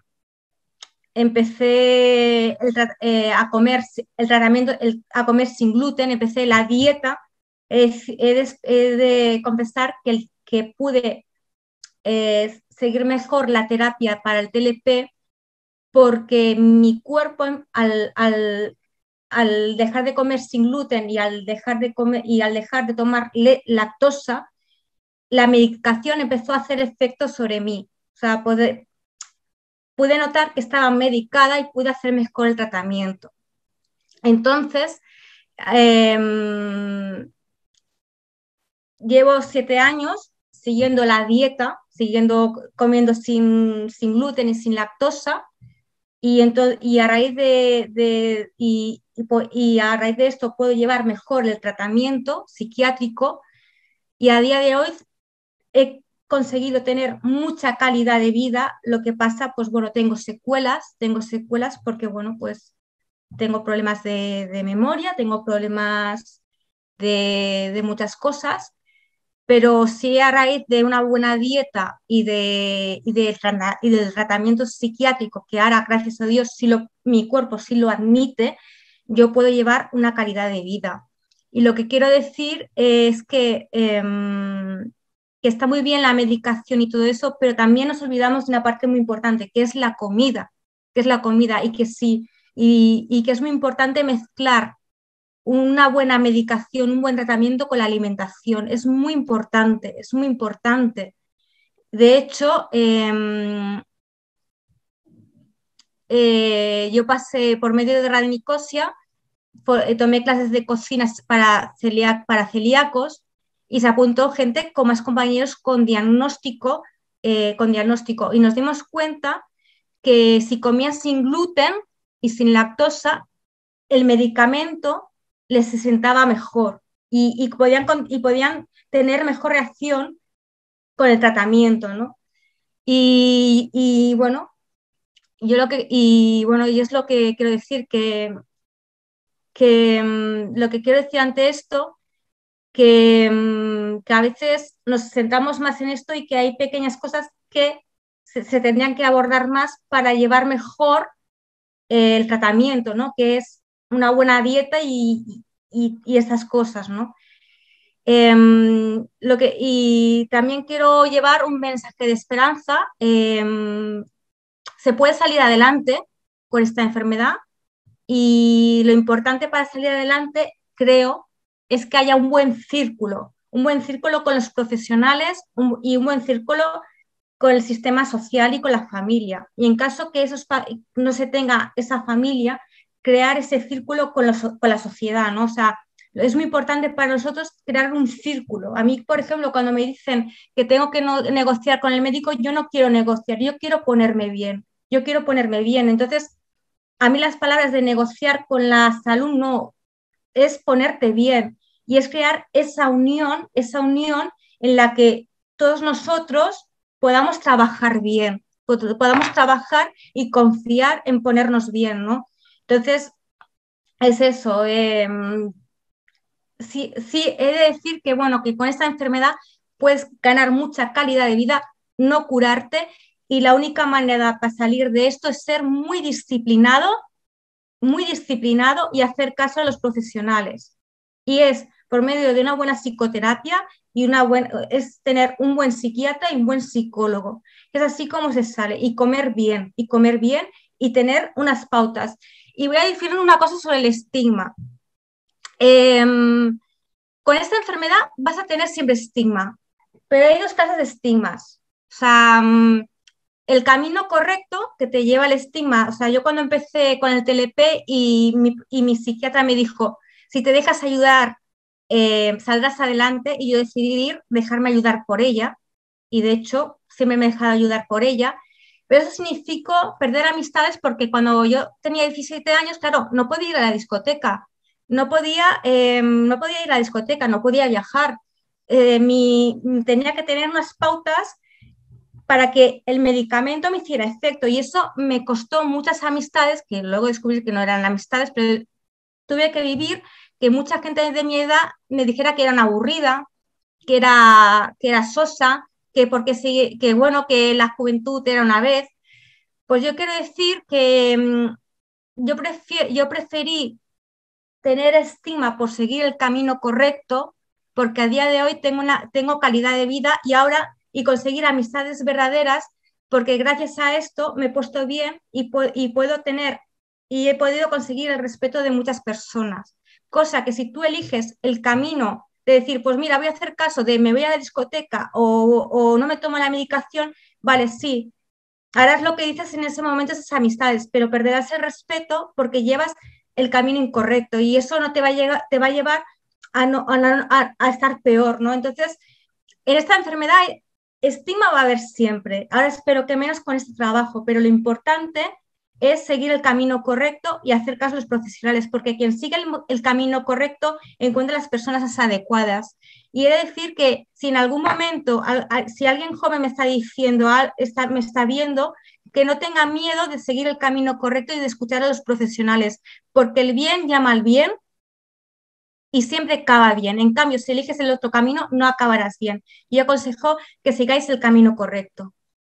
empecé el, eh, a comer el tratamiento, el, a comer sin gluten, empecé la dieta, eh, he, de, he de confesar que, el, que pude eh, seguir mejor la terapia para el T L P porque mi cuerpo al, al, al dejar de comer sin gluten y al dejar de, comer, y al dejar de tomar lactosa, la medicación empezó a hacer efecto sobre mí. O sea, poder, pude notar que estaba medicada y pude hacer mejor el tratamiento. Entonces, eh, llevo siete años siguiendo la dieta, siguiendo comiendo sin, sin gluten y sin lactosa, y, entonces, y, a raíz de, de, y, y, y a raíz de esto puedo llevar mejor el tratamiento psiquiátrico, y a día de hoy he conseguido tener mucha calidad de vida. Lo que pasa, pues bueno, tengo secuelas, tengo secuelas porque, bueno, pues tengo problemas de, de memoria, tengo problemas de, de muchas cosas, pero sí a raíz de una buena dieta y, de, y, de, y del tratamiento psiquiátrico, que ahora, gracias a Dios, sí lo, mi cuerpo sí lo admite, yo puedo llevar una calidad de vida. Y lo que quiero decir es que, eh, que está muy bien la medicación y todo eso, pero también nos olvidamos de una parte muy importante, que es la comida, que es la comida, y que sí, y, y que es muy importante mezclar una buena medicación, un buen tratamiento con la alimentación. Es muy importante, es muy importante. De hecho, eh, eh, yo pasé por medio de Radinicosia, por, eh, tomé clases de cocina para, celiac, para celíacos, y se apuntó gente con más compañeros con diagnóstico, eh, con diagnóstico, y nos dimos cuenta que si comías sin gluten, y sin lactosa, el medicamento les sentaba mejor y, y, podían, y podían tener mejor reacción con el tratamiento, ¿no? Y, y bueno, yo lo que, y bueno, y es lo que quiero decir, que, que um, lo que quiero decir ante esto, que, um, que a veces nos centramos más en esto y que hay pequeñas cosas que se, se tendrían que abordar más para llevar mejor eh, el tratamiento, ¿no? Que es una buena dieta y, y, y esas cosas, ¿no? Eh, lo que, y también quiero llevar un mensaje de esperanza. Eh, se puede salir adelante con esta enfermedad y lo importante para salir adelante, creo, es que haya un buen círculo, un buen círculo con los profesionales un, y un buen círculo con el sistema social y con la familia. Y en caso que esos no se tenga esa familia, crear ese círculo con, los, con la sociedad, ¿no? O sea, es muy importante para nosotros crear un círculo. A mí, por ejemplo, cuando me dicen que tengo que no, negociar con el médico, yo no quiero negociar, yo quiero ponerme bien, yo quiero ponerme bien. Entonces, a mí las palabras de negociar con la salud no, es ponerte bien y es crear esa unión, esa unión en la que todos nosotros podamos trabajar bien, podamos trabajar y confiar en ponernos bien, ¿no? Entonces, es eso. Eh, sí, sí, he de decir que, bueno, que con esta enfermedad puedes ganar mucha calidad de vida, no curarte, y la única manera para salir de esto es ser muy disciplinado, muy disciplinado y hacer caso a los profesionales. Y es por medio de una buena psicoterapia y una buena, es tener un buen psiquiatra y un buen psicólogo. Es así como se sale. Y comer bien, y comer bien y tener unas pautas. Y voy a decir una cosa sobre el estigma. Eh, con esta enfermedad vas a tener siempre estigma, pero hay dos clases de estigmas. O sea, el camino correcto que te lleva al estigma. O sea, yo cuando empecé con el T L P y mi, y mi psiquiatra me dijo, si te dejas ayudar, eh, saldrás adelante, y yo decidí ir, dejarme ayudar por ella, y de hecho siempre me he dejado ayudar por ella, pero eso significó perder amistades porque cuando yo tenía diecisiete años, claro, no podía ir a la discoteca, no podía, eh, no podía ir a la discoteca, no podía viajar, eh, mi, tenía que tener unas pautas para que el medicamento me hiciera efecto, y eso me costó muchas amistades, que luego descubrí que no eran amistades, pero tuve que vivir que mucha gente de mi edad me dijera que era aburrida, que era, que era sosa, que porque sí, que bueno, que la juventud era una vez. Pues yo quiero decir que mmm, yo, prefiero, yo preferí tener estigma por seguir el camino correcto, porque a día de hoy tengo, una, tengo calidad de vida y ahora y conseguir amistades verdaderas, porque gracias a esto me he puesto bien y, y puedo tener y he podido conseguir el respeto de muchas personas. Cosa que si tú eliges el camino de decir, pues mira, voy a hacer caso de me voy a la discoteca o, o no me tomo la medicación, vale, sí, harás lo que dices en ese momento, esas amistades, pero perderás el respeto porque llevas el camino incorrecto y eso no te va a, llegar, te va a llevar a, no, a, a estar peor, ¿no? Entonces, en esta enfermedad estigma va a haber siempre. Ahora espero que menos con este trabajo, pero lo importante es seguir el camino correcto y hacer caso a los profesionales, porque quien sigue el, el camino correcto encuentra las personas adecuadas. Y he de decir que si en algún momento, a, a, si alguien joven me está diciendo, a, está, me está viendo, que no tenga miedo de seguir el camino correcto y de escuchar a los profesionales, porque el bien llama al bien y siempre acaba bien. En cambio, si eliges el otro camino, no acabarás bien. Y yo aconsejo que sigáis el camino correcto.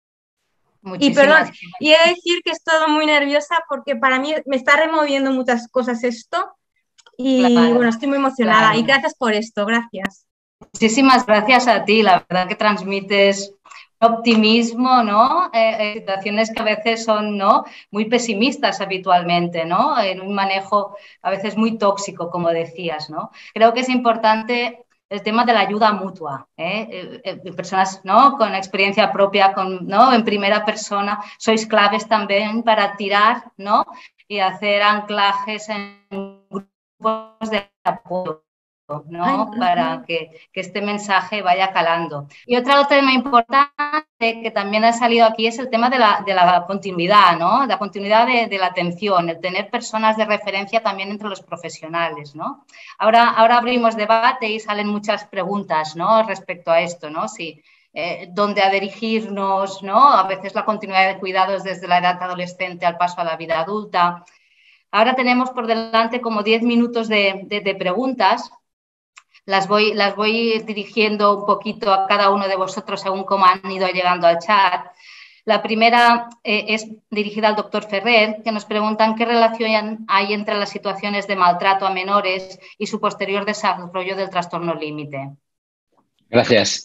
Y perdón, y he de decir que he estado muy nerviosa porque para mí me está removiendo muchas cosas esto y claro, bueno, estoy muy emocionada, claro. Y gracias por esto, gracias. Muchísimas gracias a ti, la verdad que transmites optimismo, ¿no? Eh, situaciones que a veces son, ¿no?, muy pesimistas habitualmente, ¿no? En un manejo a veces muy tóxico, como decías, ¿no? Creo que es importante el tema de la ayuda mutua, ¿eh? Eh, eh, personas, ¿no?, con experiencia propia, con, ¿no?, en primera persona, sois claves también para tirar, ¿no?, y hacer anclajes en grupos de apoyo. ¿no? Para que, que este mensaje vaya calando. Y otro tema importante que también ha salido aquí es el tema de la, de la continuidad, ¿no? La continuidad de, de la atención, el tener personas de referencia también entre los profesionales, ¿no? Ahora, ahora abrimos debate y salen muchas preguntas, ¿no? Respecto a esto, ¿no? Si, eh, dónde a dirigirnos, ¿no? A veces la continuidad de cuidados desde la edad adolescente al paso a la vida adulta. Ahora tenemos por delante como diez minutos de, de, de preguntas. Las voy, las voy dirigiendo un poquito a cada uno de vosotros según cómo han ido llegando al chat. La primera eh, es dirigida al doctor Ferrer, que nos preguntan qué relación hay entre las situaciones de maltrato a menores y su posterior desarrollo del trastorno límite. Gracias.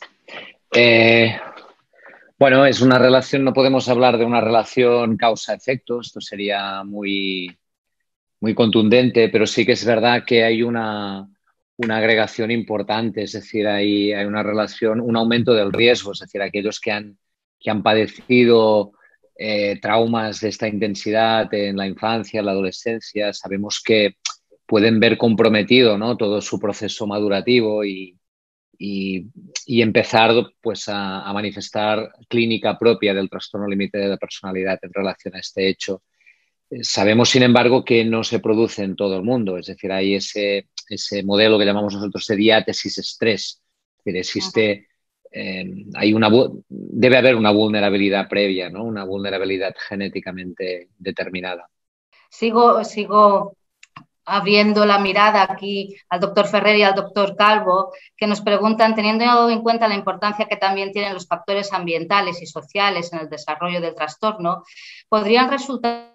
Eh, bueno, es una relación, no podemos hablar de una relación causa-efecto, esto sería muy, muy contundente, pero sí que es verdad que hay una... una agregación importante, es decir, hay, hay una relación, un aumento del riesgo, es decir, aquellos que han, que han padecido eh, traumas de esta intensidad en la infancia, en la adolescencia, sabemos que pueden ver comprometido, ¿no?, todo su proceso madurativo y, y, y empezar pues, a, a manifestar clínica propia del trastorno límite de la personalidad en relación a este hecho. Sabemos, sin embargo, que no se produce en todo el mundo, es decir, hay ese, ese modelo que llamamos nosotros de diátesis-estrés, que existe, eh, hay una, debe haber una vulnerabilidad previa, ¿no? Una vulnerabilidad genéticamente determinada. Sigo, sigo abriendo la mirada aquí al doctor Ferrer y al doctor Calvo, que nos preguntan, teniendo en cuenta la importancia que también tienen los factores ambientales y sociales en el desarrollo del trastorno, ¿podrían resultar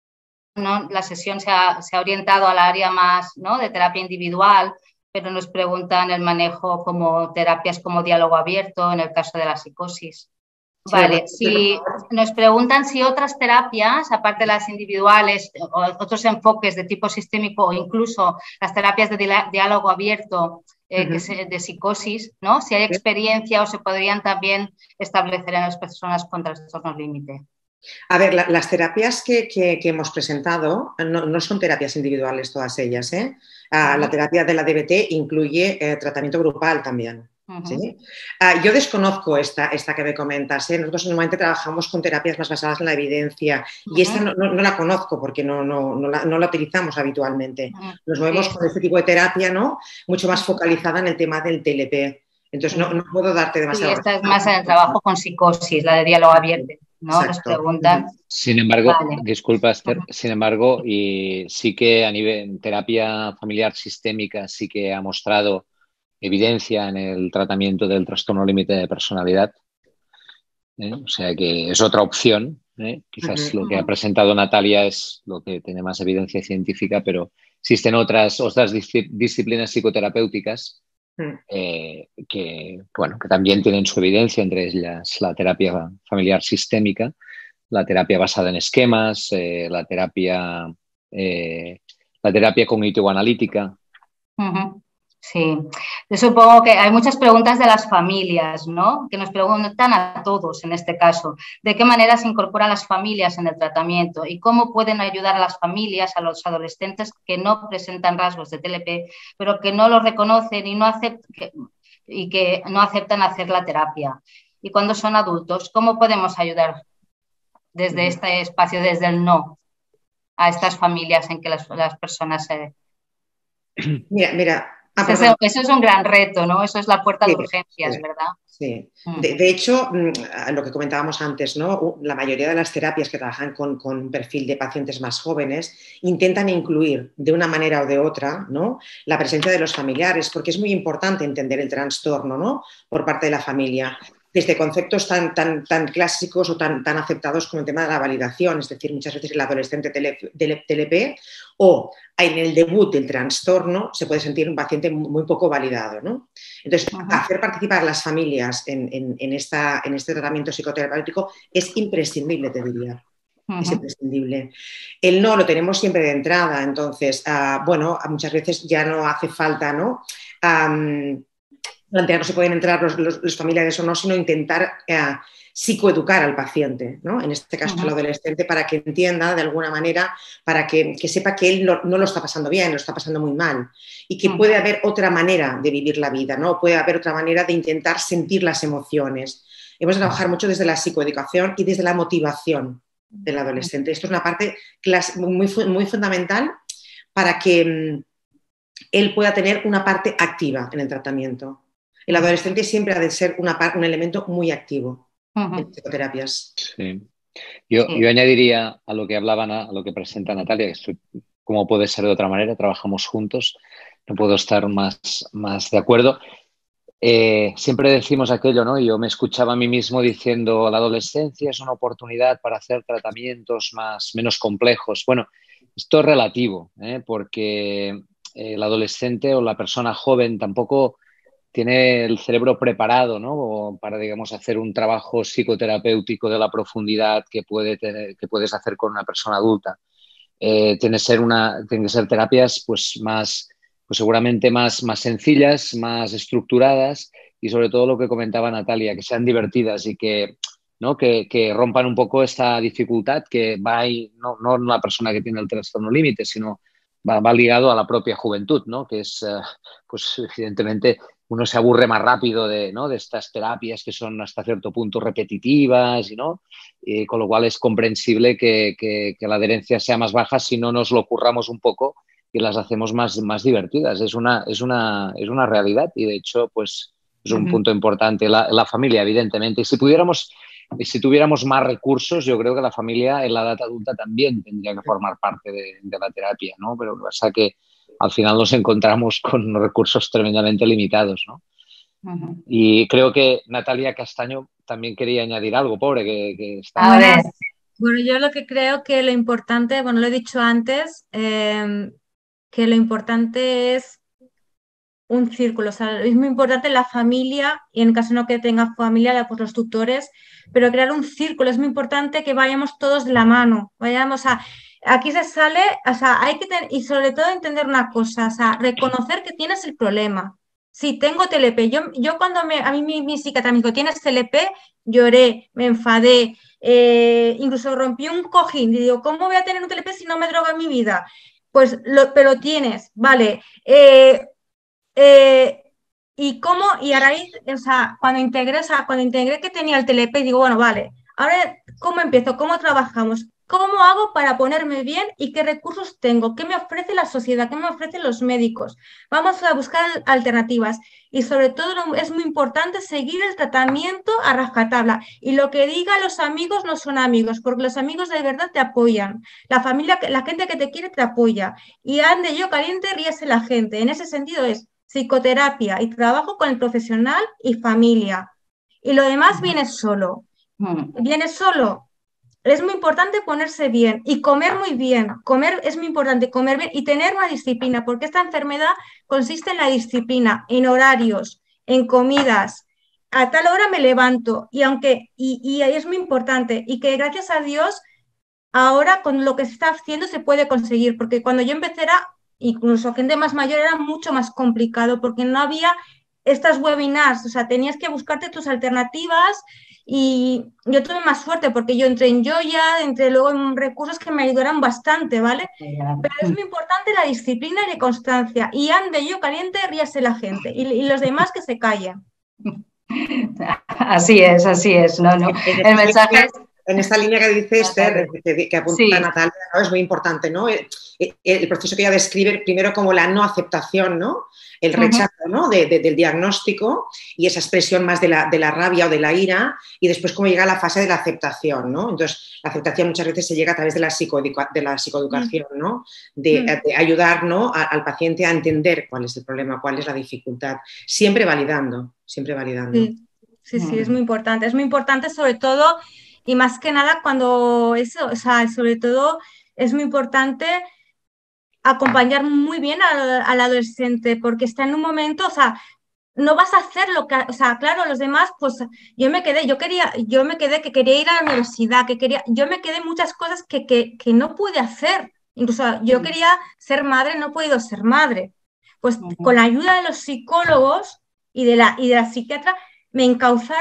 ¿no? La sesión se ha, se ha orientado al área más, ¿no?, de terapia individual, pero nos preguntan el manejo como terapias como diálogo abierto en el caso de la psicosis? Sí, vale, si nos preguntan si otras terapias, aparte de las individuales, o otros enfoques de tipo sistémico o incluso las terapias de diálogo abierto eh, uh-huh. que se, de psicosis, ¿no?, si hay experiencia o se podrían también establecer en las personas con trastorno límite. A ver, la, las terapias que, que, que hemos presentado no, no son terapias individuales todas ellas, ¿eh? Uh, uh-huh. La terapia de la D B T incluye eh, tratamiento grupal también. Uh-huh. ¿Sí? Uh, yo desconozco esta, esta que me comentas, ¿eh? Nosotros normalmente trabajamos con terapias más basadas en la evidencia uh-huh. y esta no, no, no la conozco porque no, no, no, la, no la utilizamos habitualmente. Uh-huh. Nos movemos sí. con este tipo de terapia, ¿no?, mucho más focalizada en el tema del T L P. Entonces no, no puedo darte demasiado. Sí, esta es más en el trabajo con psicosis, la de diálogo abierto, ¿no? Nos preguntan. Sin embargo, vale. disculpa Esther, uh-huh. sin embargo, y sí que a nivel terapia familiar sistémica sí que ha mostrado evidencia en el tratamiento del trastorno límite de personalidad. ¿eh? O sea que es otra opción. ¿eh? Quizás uh-huh. lo que ha presentado Natalia es lo que tiene más evidencia científica, pero existen otras, otras disciplinas psicoterapéuticas Eh, que, bueno, que también tienen su evidencia, entre ellas la terapia familiar sistémica, la terapia basada en esquemas, eh, la terapia eh, la terapia cognitivo-analítica. Uh-huh. Sí, yo supongo que hay muchas preguntas de las familias, ¿no?, que nos preguntan a todos en este caso, de qué manera se incorporan las familias en el tratamiento y cómo pueden ayudar a las familias, a los adolescentes que no presentan rasgos de T L P, pero que no lo reconocen y, no acept- que, y que no aceptan hacer la terapia. Y cuando son adultos, ¿cómo podemos ayudar desde este espacio, desde el no, a estas familias en que las, las personas se... Mira, mira. Ah, eso, eso es un gran reto, ¿no? Eso es la puerta sí, de urgencias, sí, ¿verdad? Sí. De, de hecho, lo que comentábamos antes, ¿no?, la mayoría de las terapias que trabajan con, con un perfil de pacientes más jóvenes intentan incluir de una manera o de otra, ¿no?, la presencia de los familiares, porque es muy importante entender el trastorno, ¿no?, por parte de la familia. Desde conceptos tan, tan, tan clásicos o tan, tan aceptados como el tema de la validación, es decir, muchas veces el adolescente T L P o en el debut del trastorno se puede sentir un paciente muy poco validado, ¿no? Entonces, uh-huh. hacer participar a las familias en, en, en, esta, en este tratamiento psicoterapéutico es imprescindible, te diría. Uh-huh. Es imprescindible. El no lo tenemos siempre de entrada, entonces, uh, bueno, muchas veces ya no hace falta, ¿no?, Um, plantear no se pueden entrar los, los, los familiares o no, sino intentar eh, psicoeducar al paciente, ¿no? En este caso uh-huh. al adolescente, para que entienda de alguna manera, para que, que sepa que él no, no lo está pasando bien, lo está pasando muy mal y que uh-huh. puede haber otra manera de vivir la vida, ¿no? Puede haber otra manera de intentar sentir las emociones. Hemos de trabajar mucho desde la psicoeducación y desde la motivación del adolescente. Esto es una parte muy, muy fundamental para que él pueda tener una parte activa en el tratamiento. El adolescente siempre ha de ser una, un elemento muy activo uh-huh. en psicoterapias. Sí. Yo, sí. yo añadiría a lo que hablaba, a lo que presenta Natalia, que estoy, como puede ser de otra manera, trabajamos juntos, no puedo estar más, más de acuerdo. Eh, siempre decimos aquello, ¿no? Yo me escuchaba a mí mismo diciendo la adolescencia es una oportunidad para hacer tratamientos más, menos complejos. Bueno, esto es relativo, ¿eh? Porque el adolescente o la persona joven tampoco tiene el cerebro preparado, ¿no? Para, digamos, hacer un trabajo psicoterapéutico de la profundidad que, puede tener, que puedes hacer con una persona adulta. Eh, tiene, ser una, tiene que ser terapias pues, más, pues seguramente más, más sencillas, más estructuradas y sobre todo lo que comentaba Natalia, que sean divertidas y que, ¿no? que, que rompan un poco esta dificultad que va ahí, no, no una persona que tiene el trastorno límite, sino va, va ligado a la propia juventud, ¿no? Que es, uh, pues evidentemente, uno se aburre más rápido de, ¿no? de estas terapias que son hasta cierto punto repetitivas, ¿no? Y con lo cual es comprensible que, que, que la adherencia sea más baja si no nos lo curramos un poco y las hacemos más, más divertidas. Es una, es, una, es una realidad y, de hecho, pues es un uh-huh. punto importante. La, la familia, evidentemente. Y si pudiéramos, si tuviéramos más recursos, yo creo que la familia en la edad adulta también tendría que formar parte de, de la terapia, ¿no? Pero lo que pasa es que al final nos encontramos con recursos tremendamente limitados, ¿no? Uh-huh. Y creo que Natalia Castaño también quería añadir algo, pobre, que, que está... A ver. Bueno, yo lo que creo que lo importante, bueno, lo he dicho antes, eh, que lo importante es un círculo, o sea, es muy importante la familia, y en caso no que tenga familia, pues los tutores, pero crear un círculo, es muy importante que vayamos todos de la mano, vayamos a... Aquí se sale, o sea, hay que tener, y sobre todo entender una cosa, o sea, reconocer que tienes el problema. Sí, tengo T L P. Yo, yo cuando me, a mí mi, mi psiquiatra me dijo, ¿tienes T L P? Lloré, me enfadé, eh, incluso rompí un cojín. Y digo, ¿cómo voy a tener un T L P si no me droga en mi vida? Pues, lo, pero tienes, vale. Eh, eh, ¿y cómo? Y a raíz, o sea, cuando integré, o sea, cuando integré que tenía el T L P, digo, bueno, vale, ahora, ¿cómo empiezo? ¿Cómo trabajamos? ¿Cómo hago para ponerme bien y qué recursos tengo? ¿Qué me ofrece la sociedad? ¿Qué me ofrecen los médicos? Vamos a buscar alternativas y sobre todo es muy importante seguir el tratamiento a rajatabla y lo que digan los amigos no son amigos porque los amigos de verdad te apoyan, la familia, la gente que te quiere te apoya y ande yo caliente, ríese la gente. En ese sentido es psicoterapia y trabajo con el profesional y familia y lo demás viene solo, viene solo. Es muy importante ponerse bien y comer muy bien. Comer es muy importante, comer bien y tener una disciplina, porque esta enfermedad consiste en la disciplina, en horarios, en comidas. A tal hora me levanto y aunque y, y es muy importante y que gracias a Dios ahora con lo que se está haciendo se puede conseguir, porque cuando yo empecé era, incluso gente más mayor, era mucho más complicado porque no había estas webinars, o sea, tenías que buscarte tus alternativas. Y yo tuve más suerte porque yo entré en Yoya, entré luego en recursos que me ayudaron bastante, ¿vale? Pero es muy importante la disciplina y la constancia. Y ande yo caliente, ríase la gente. Y, y los demás que se callen. Así es, así es. No, no. El mensaje es... En esta línea que dice Esther, que, que apunta sí. Natalia, ¿no? Es muy importante, ¿no? El, el proceso que ella describe primero como la no aceptación, ¿no? El rechazo, uh-huh. ¿no? de, de, del diagnóstico y esa expresión más de la, de la rabia o de la ira y después cómo llega a la fase de la aceptación, ¿no? Entonces, la aceptación muchas veces se llega a través de la, psicoeduca, de la psicoeducación, ¿no? De, uh-huh. de ayudar, ¿no? a, al paciente a entender cuál es el problema, cuál es la dificultad, siempre validando, siempre validando. Sí, sí, sí, es muy importante. Es muy importante sobre todo y más que nada cuando eso, o sea, sobre todo es muy importante acompañar muy bien al, al adolescente porque está en un momento, o sea, no vas a hacer lo que, o sea, claro, los demás, pues yo me quedé, yo quería, yo me quedé que quería ir a la universidad, que quería, yo me quedé muchas cosas que, que, que no pude hacer, incluso yo quería ser madre, no he podido ser madre, pues uh-huh. con la ayuda de los psicólogos y de la, y de la psiquiatra me encauzaron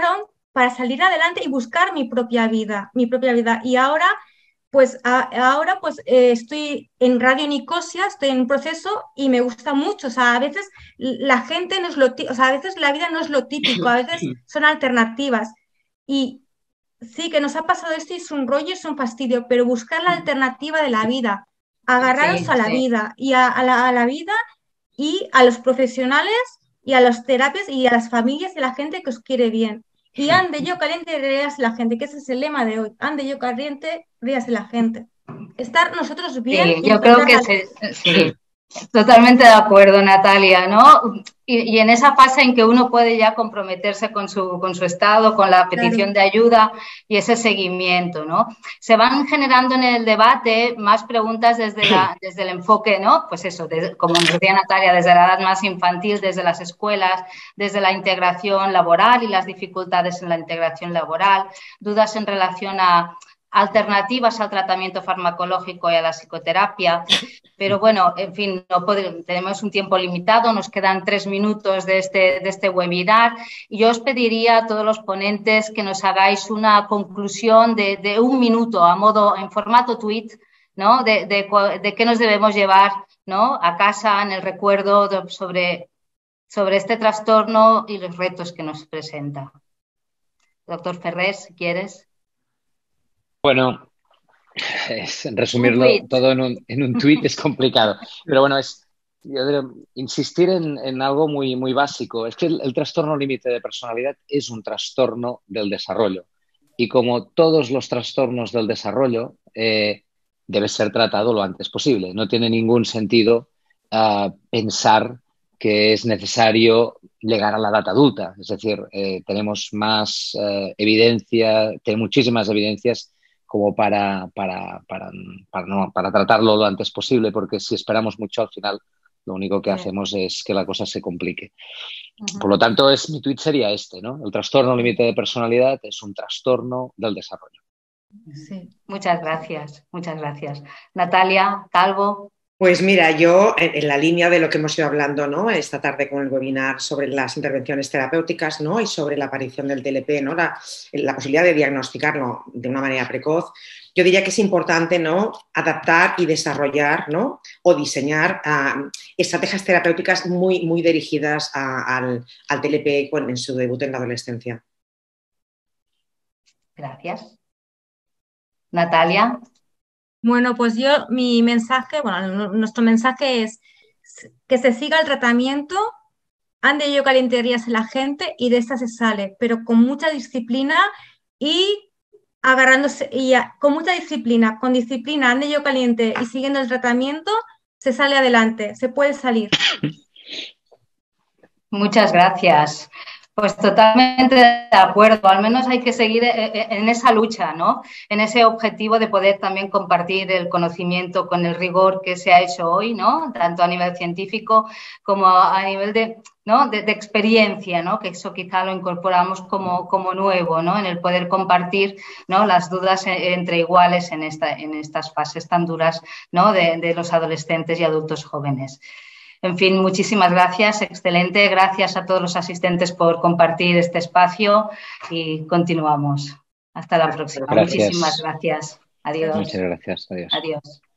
para salir adelante y buscar mi propia vida, mi propia vida. Y ahora, pues, a, ahora, pues eh, estoy en Radio Nicosia, estoy en un proceso y me gusta mucho. O sea, a veces la gente no es lo típico, o sea, a veces la vida no es lo típico, a veces son alternativas. Y sí, que nos ha pasado esto y es un rollo, es un fastidio, pero buscar la alternativa de la vida, agarraros Sí, a la sí. vida y a, a, la, a la vida y a los profesionales y a las terapias y a las familias y a la gente que os quiere bien. Y ande yo caliente, ríase la gente, que ese es el lema de hoy. Ande yo caliente, ríase la gente. Estar nosotros bien Sí, y yo creo entender que la... se, sí, totalmente de acuerdo, Natalia, ¿no? Y, y en esa fase en que uno puede ya comprometerse con su, con su estado, con la petición Claro. de ayuda y ese seguimiento, ¿no? Se van generando en el debate más preguntas desde, la, desde el enfoque, ¿no? Pues eso, desde, como nos decía Natalia, desde la edad más infantil, desde las escuelas, desde la integración laboral y las dificultades en la integración laboral, dudas en relación a alternativas al tratamiento farmacológico y a la psicoterapia. Pero bueno, en fin, no podemos, tenemos un tiempo limitado, nos quedan tres minutos de este, de este webinar y yo os pediría a todos los ponentes que nos hagáis una conclusión de, de un minuto a modo, en formato tweet, ¿no? De, de, de qué nos debemos llevar, ¿no? A casa en el recuerdo de, sobre, sobre este trastorno y los retos que nos presenta. Doctor Ferrer, si quieres. Bueno, es, resumirlo todo en un, en un tuit es complicado, pero bueno, es yo creo, insistir en, en algo muy, muy básico. Es que el, el trastorno límite de personalidad es un trastorno del desarrollo y como todos los trastornos del desarrollo eh, debe ser tratado lo antes posible. No tiene ningún sentido uh, pensar que es necesario llegar a la edad adulta. Es decir, eh, tenemos más eh, evidencia, tenemos muchísimas evidencias como para, para, para, para, no, para tratarlo lo antes posible, porque si esperamos mucho al final lo único que sí. hacemos es que la cosa se complique. Uh-huh. Por lo tanto, es, mi tuit sería este, ¿no? El trastorno límite de personalidad es un trastorno del desarrollo. Sí, muchas gracias, muchas gracias. Natalia Calvo. Pues mira, yo en, en la línea de lo que hemos ido hablando, ¿no? Esta tarde con el webinar sobre las intervenciones terapéuticas, ¿no? Y sobre la aparición del T L P, ¿no? La, la posibilidad de diagnosticarlo de una manera precoz. Yo diría que es importante, ¿no? Adaptar y desarrollar, ¿no? O diseñar uh, estrategias terapéuticas muy, muy dirigidas a, al, al T L P en su debut en la adolescencia. Gracias. Natalia. Bueno, pues yo, mi mensaje, bueno, nuestro mensaje es que se siga el tratamiento, ande yo caliente ríase la gente y de esta se sale, pero con mucha disciplina y agarrándose, y a, con mucha disciplina, con disciplina, ande yo caliente y siguiendo el tratamiento, se sale adelante, se puede salir. Muchas gracias. Pues totalmente de acuerdo, al menos hay que seguir en esa lucha, ¿no? En ese objetivo de poder también compartir el conocimiento con el rigor que se ha hecho hoy, ¿no? Tanto a nivel científico como a nivel de, ¿no? de, de experiencia, ¿no? Que eso quizá lo incorporamos como, como nuevo, ¿no? En el poder compartir, ¿no? Las dudas entre iguales en, esta, en estas fases tan duras, ¿no? de, de los adolescentes y adultos jóvenes. En fin, muchísimas gracias, excelente. Gracias a todos los asistentes por compartir este espacio y continuamos. Hasta la próxima. Gracias. Muchísimas gracias. Adiós. Muchas gracias. Adiós. Adiós.